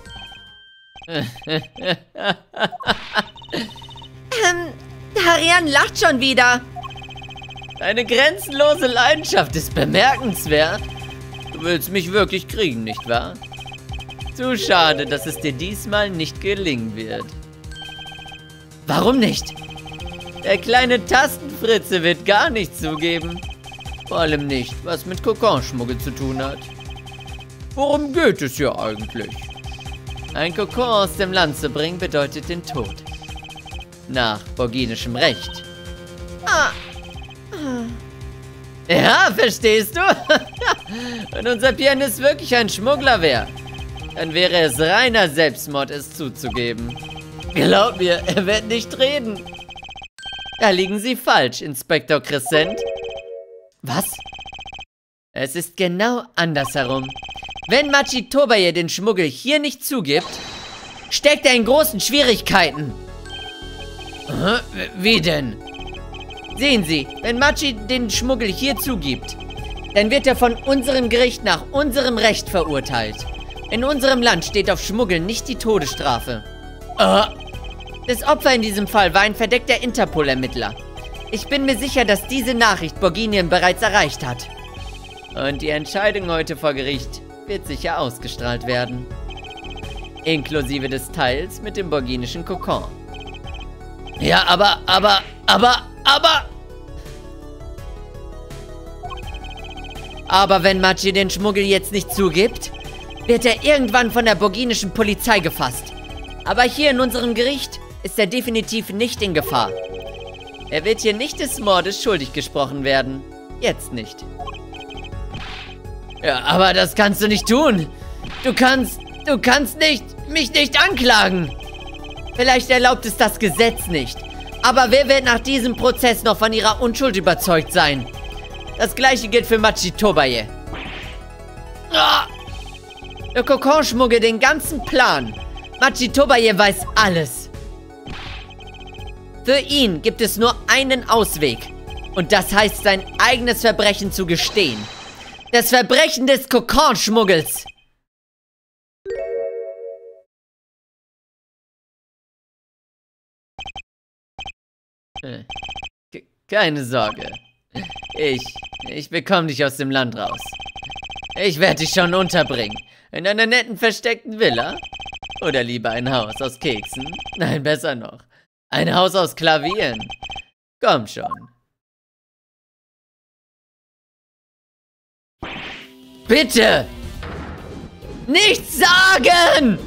Darian lacht schon wieder. Deine grenzenlose Leidenschaft ist bemerkenswert. Du willst mich wirklich kriegen, nicht wahr? Zu schade, dass es dir diesmal nicht gelingen wird. Warum nicht? Der kleine Tastenfritze wird gar nicht zugeben. Vor allem nicht, was mit Kokonschmuggel zu tun hat. Worum geht es hier eigentlich? Ein Kokon aus dem Land zu bringen, bedeutet den Tod. Nach borginischem Recht. Ja, verstehst du? Wenn unser Pianist wirklich ein Schmuggler wäre, dann wäre es reiner Selbstmord, es zuzugeben. Glaub mir, er wird nicht reden. Da liegen Sie falsch, Inspektor Crescent. Was? Es ist genau andersherum. Wenn Machitobaye den Schmuggel hier nicht zugibt, steckt er in großen Schwierigkeiten. Wie denn? Sehen Sie, wenn Machi den Schmuggel hier zugibt, dann wird er von unserem Gericht nach unserem Recht verurteilt. In unserem Land steht auf Schmuggeln nicht die Todesstrafe. Das Opfer in diesem Fall war ein verdeckter Interpol-Ermittler. Ich bin mir sicher, dass diese Nachricht Borginien bereits erreicht hat. Und die Entscheidung heute vor Gericht wird sicher ausgestrahlt werden. Inklusive des Teils mit dem borginischen Kokon. Ja, aber... Aber wenn Machi den Schmuggel jetzt nicht zugibt, wird er irgendwann von der borginischen Polizei gefasst. Aber hier in unserem Gericht ist er definitiv nicht in Gefahr. Er wird hier nicht des Mordes schuldig gesprochen werden. Jetzt nicht. Ja, aber das kannst du nicht tun. Du kannst mich nicht anklagen. Vielleicht erlaubt es das Gesetz nicht. Aber wer wird nach diesem Prozess noch von ihrer Unschuld überzeugt sein? Das gleiche gilt für Machitobaye. Der Kokon schmuggelt den ganzen Plan. Machitobaye weiß alles. Für ihn gibt es nur einen Ausweg. Und das heißt, sein eigenes Verbrechen zu gestehen. Das Verbrechen des Kokon-Schmuggels. Keine Sorge. Ich bekomme dich aus dem Land raus. Ich werde dich schon unterbringen. In einer netten versteckten Villa. Oder lieber ein Haus aus Keksen. Nein, besser noch. Ein Haus aus Klavieren. Komm schon. Bitte! Nichts sagen!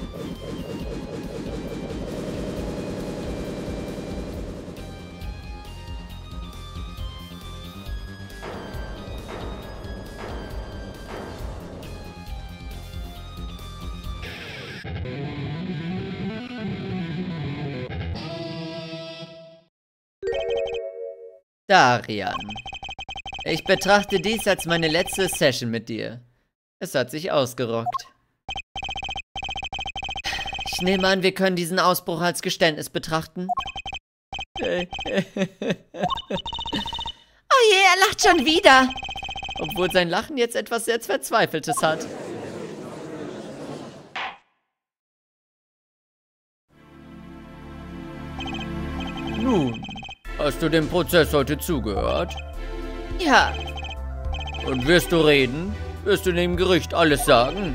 Darian. Ich betrachte dies als meine letzte Session mit dir. Es hat sich ausgerockt. Ich nehme an, wir können diesen Ausbruch als Geständnis betrachten. Oh je, er lacht schon wieder. Obwohl sein Lachen jetzt etwas sehr Verzweifeltes hat. Nun, hast du dem Prozess heute zugehört? Ja. Und wirst du reden? Wirst du dem Gericht alles sagen?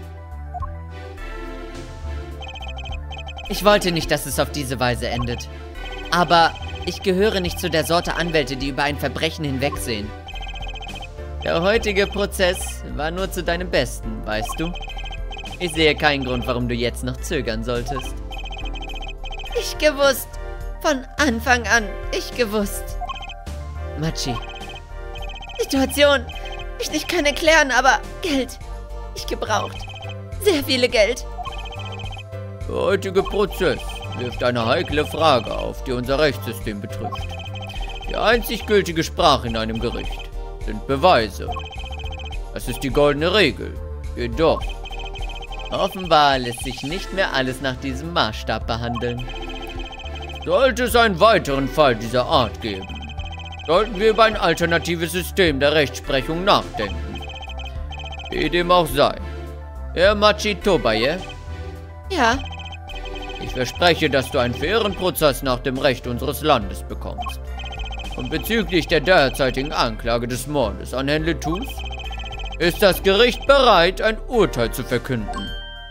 Ich wollte nicht, dass es auf diese Weise endet. Aber ich gehöre nicht zu der Sorte Anwälte, die über ein Verbrechen hinwegsehen. Der heutige Prozess war nur zu deinem Besten, weißt du? Ich sehe keinen Grund, warum du jetzt noch zögern solltest. Ich gewusst. Von Anfang an. Ich gewusst. Machi. Situation. Ich nicht kann erklären, aber Geld. Ich gebraucht. Sehr viele Geld. Der heutige Prozess wirft eine heikle Frage auf, die unser Rechtssystem betrifft. Die einzig gültige Sprache in einem Gericht sind Beweise. Das ist die goldene Regel. Jedoch, offenbar lässt sich nicht mehr alles nach diesem Maßstab behandeln. sollte es einen weiteren Fall dieser Art geben, sollten wir über ein alternatives System der Rechtsprechung nachdenken. Wie dem auch sei. Herr Machitobaye? Ja. Ich verspreche, dass du einen fairen Prozess nach dem Recht unseres Landes bekommst. Und bezüglich der derzeitigen Anklage des Mordes an Henle Tus, ist das Gericht bereit, ein Urteil zu verkünden.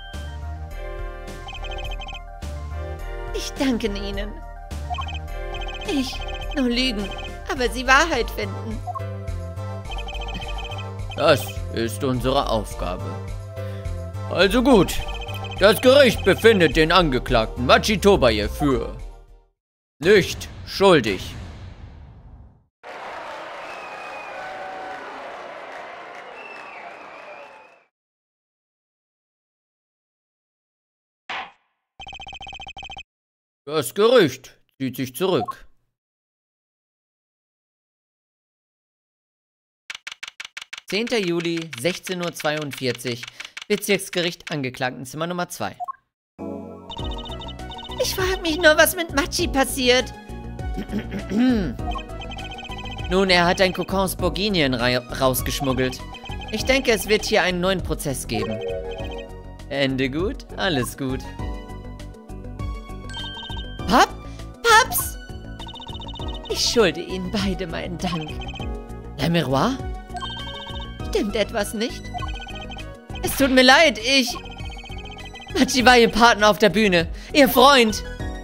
Ich danke Ihnen. Ich nur lügen, aber sie Wahrheit finden. Das ist unsere Aufgabe. Also gut. Das Gericht befindet den Angeklagten Machitobaye für nicht schuldig. Das Gericht zieht sich zurück. 10. Juli, 16:42 Uhr. Bezirksgericht, Angeklagtenzimmer Nummer 2. Ich frage mich nur, was mit Machi passiert. Nun, er hat ein Kokon aus Borginien rausgeschmuggelt. Ich denke, es wird hier einen neuen Prozess geben. Ende gut, alles gut. Paps! Ich schulde Ihnen beide meinen Dank. La Miroir? Stimmt etwas nicht? Es tut mir leid, Machi war Ihr Partner auf der Bühne. Ihr Freund.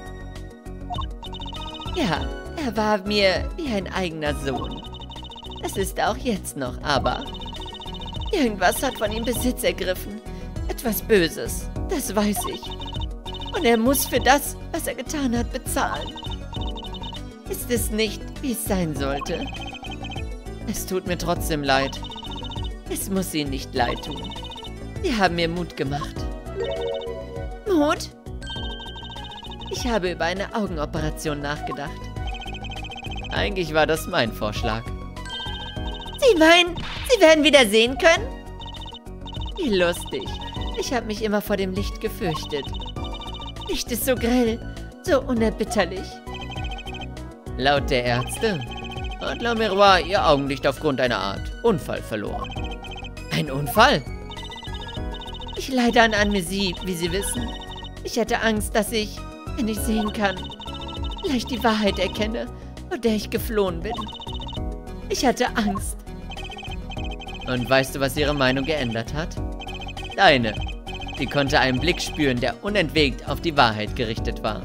Ja, er war mir wie ein eigener Sohn. Das ist er auch jetzt noch, aber irgendwas hat von ihm Besitz ergriffen. Etwas Böses, das weiß ich. Und er muss für das, was er getan hat, bezahlen. Ist es nicht, wie es sein sollte? Es tut mir trotzdem leid. Es muss Ihnen nicht leid tun. Sie haben mir Mut gemacht. Mut? Ich habe über eine Augenoperation nachgedacht. Eigentlich war das mein Vorschlag. Sie meinen, Sie werden wieder sehen können? Wie lustig. Ich habe mich immer vor dem Licht gefürchtet. Licht ist so grell, so unerbitterlich. Laut der Ärzte hat La Miroir ihr Augenlicht aufgrund einer Art Unfall verloren. Ein Unfall? Ich leide an Amnesie, wie Sie wissen. Ich hatte Angst, dass ich, wenn ich sehen kann, vielleicht die Wahrheit erkenne, vor der ich geflohen bin. Ich hatte Angst. Und weißt du, was ihre Meinung geändert hat? Deine. Sie konnte einen Blick spüren, der unentwegt auf die Wahrheit gerichtet war.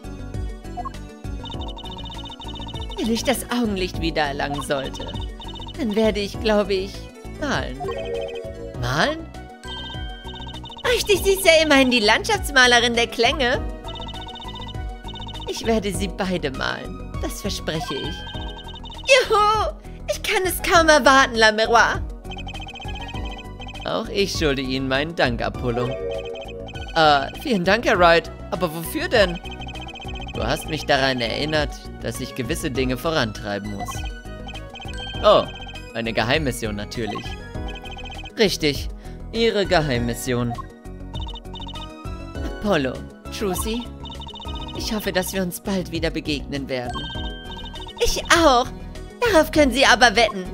Wenn ich das Augenlicht wiedererlangen sollte, dann werde ich, glaube ich, malen. Malen? Richtig, sie ist ja immerhin die Landschaftsmalerin der Klänge. Ich werde sie beide malen, das verspreche ich. Juhu! Ich kann es kaum erwarten, La Miroir. Auch ich schulde Ihnen meinen Dank, Apollo. Vielen Dank, Herr Wright. Aber wofür denn? Du hast mich daran erinnert, dass ich gewisse Dinge vorantreiben muss. Oh, eine Geheimmission natürlich. Richtig, Ihre Geheimmission. Apollo, Trucy, ich hoffe, dass wir uns bald wieder begegnen werden. Ich auch. Darauf können Sie aber wetten.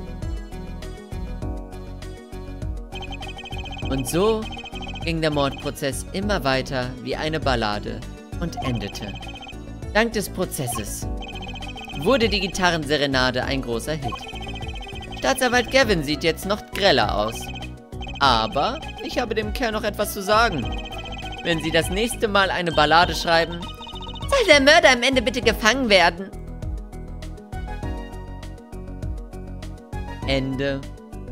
Und so ging der Mordprozess immer weiter wie eine Ballade und endete. Dank des Prozesses wurde die Gitarrenserenade ein großer Hit. Staatsanwalt Gavin sieht jetzt noch greller aus. Aber ich habe dem Kerl noch etwas zu sagen. Wenn Sie das nächste Mal eine Ballade schreiben, soll der Mörder am Ende bitte gefangen werden. Ende.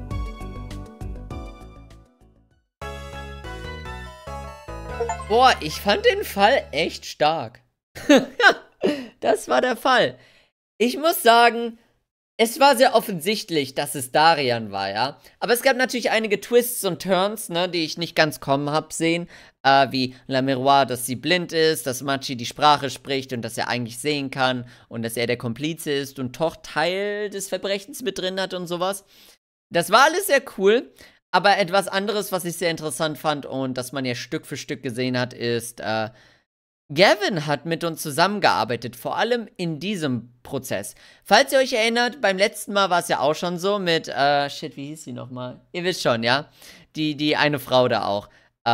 Boah, ich fand den Fall echt stark. Das war der Fall. Ich muss sagen, es war sehr offensichtlich, dass es Darian war, ja. Aber es gab natürlich einige Twists und Turns, ne, die ich nicht ganz kommen hab sehen. Wie La Miroir, dass sie blind ist, dass Machi die Sprache spricht und dass er eigentlich sehen kann und dass er der Komplize ist und doch Teil des Verbrechens mit drin hat und sowas. Das war alles sehr cool. Aber etwas anderes, was ich sehr interessant fand und das man ja Stück für Stück gesehen hat, ist, Gavin hat mit uns zusammengearbeitet, vor allem in diesem Prozess. Falls ihr euch erinnert, beim letzten Mal war es ja auch schon so mit, shit, wie hieß sie nochmal? Ihr wisst schon, ja? Die eine Frau da auch.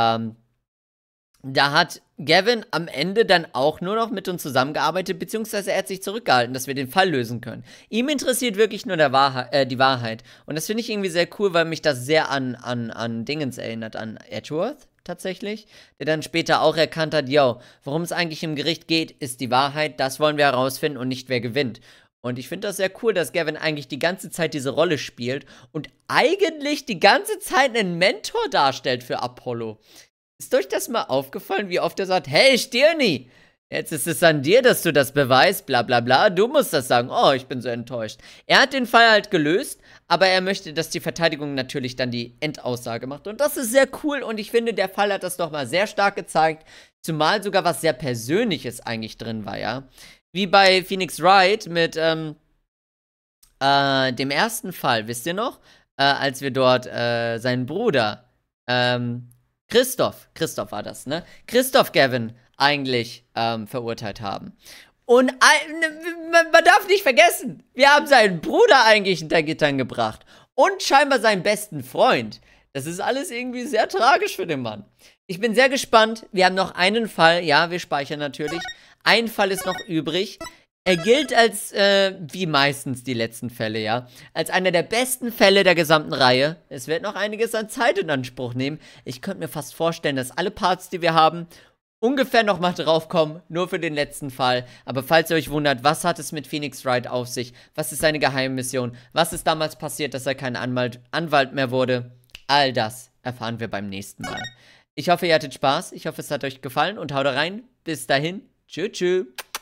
Da hat Gavin am Ende dann auch nur noch mit uns zusammengearbeitet, beziehungsweise er hat sich zurückgehalten, dass wir den Fall lösen können. Ihm interessiert wirklich nur die Wahrheit. Und das finde ich irgendwie sehr cool, weil mich das sehr an Dingens erinnert, an Edgeworth tatsächlich, der dann später auch erkannt hat, yo, worum es eigentlich im Gericht geht, ist die Wahrheit, das wollen wir herausfinden und nicht wer gewinnt. Und ich finde das sehr cool, dass Gavin eigentlich die ganze Zeit diese Rolle spielt und eigentlich die ganze Zeit einen Mentor darstellt für Apollo. Ist euch das mal aufgefallen, wie oft er sagt, hey Stirni, jetzt ist es an dir, dass du das beweist, bla bla bla, du musst das sagen, oh, ich bin so enttäuscht. Er hat den Fall halt gelöst, aber er möchte, dass die Verteidigung natürlich dann die Endaussage macht. Und das ist sehr cool und ich finde, der Fall hat das doch mal sehr stark gezeigt, zumal sogar was sehr Persönliches eigentlich drin war, ja. Wie bei Phoenix Wright mit dem ersten Fall, wisst ihr noch? als wir dort seinen Bruder, Christoph war das, ne? Christoph Gavin eigentlich verurteilt haben. Und man darf nicht vergessen, wir haben seinen Bruder eigentlich hinter Gittern gebracht. Und scheinbar seinen besten Freund. Das ist alles irgendwie sehr tragisch für den Mann. Ich bin sehr gespannt. Wir haben noch einen Fall. Ja, wir speichern natürlich. Ein Fall ist noch übrig. Er gilt als, wie meistens die letzten Fälle, ja, als einer der besten Fälle der gesamten Reihe. Es wird noch einiges an Zeit in Anspruch nehmen. Ich könnte mir fast vorstellen, dass alle Parts, die wir haben, ungefähr noch mal draufkommen, nur für den letzten Fall. Aber falls ihr euch wundert, was hat es mit Phoenix Wright auf sich? Was ist seine Geheimmission? Was ist damals passiert, dass er kein Anwalt mehr wurde? All das erfahren wir beim nächsten Mal. Ich hoffe, ihr hattet Spaß. Ich hoffe, es hat euch gefallen und haut rein. Bis dahin. Tschüss.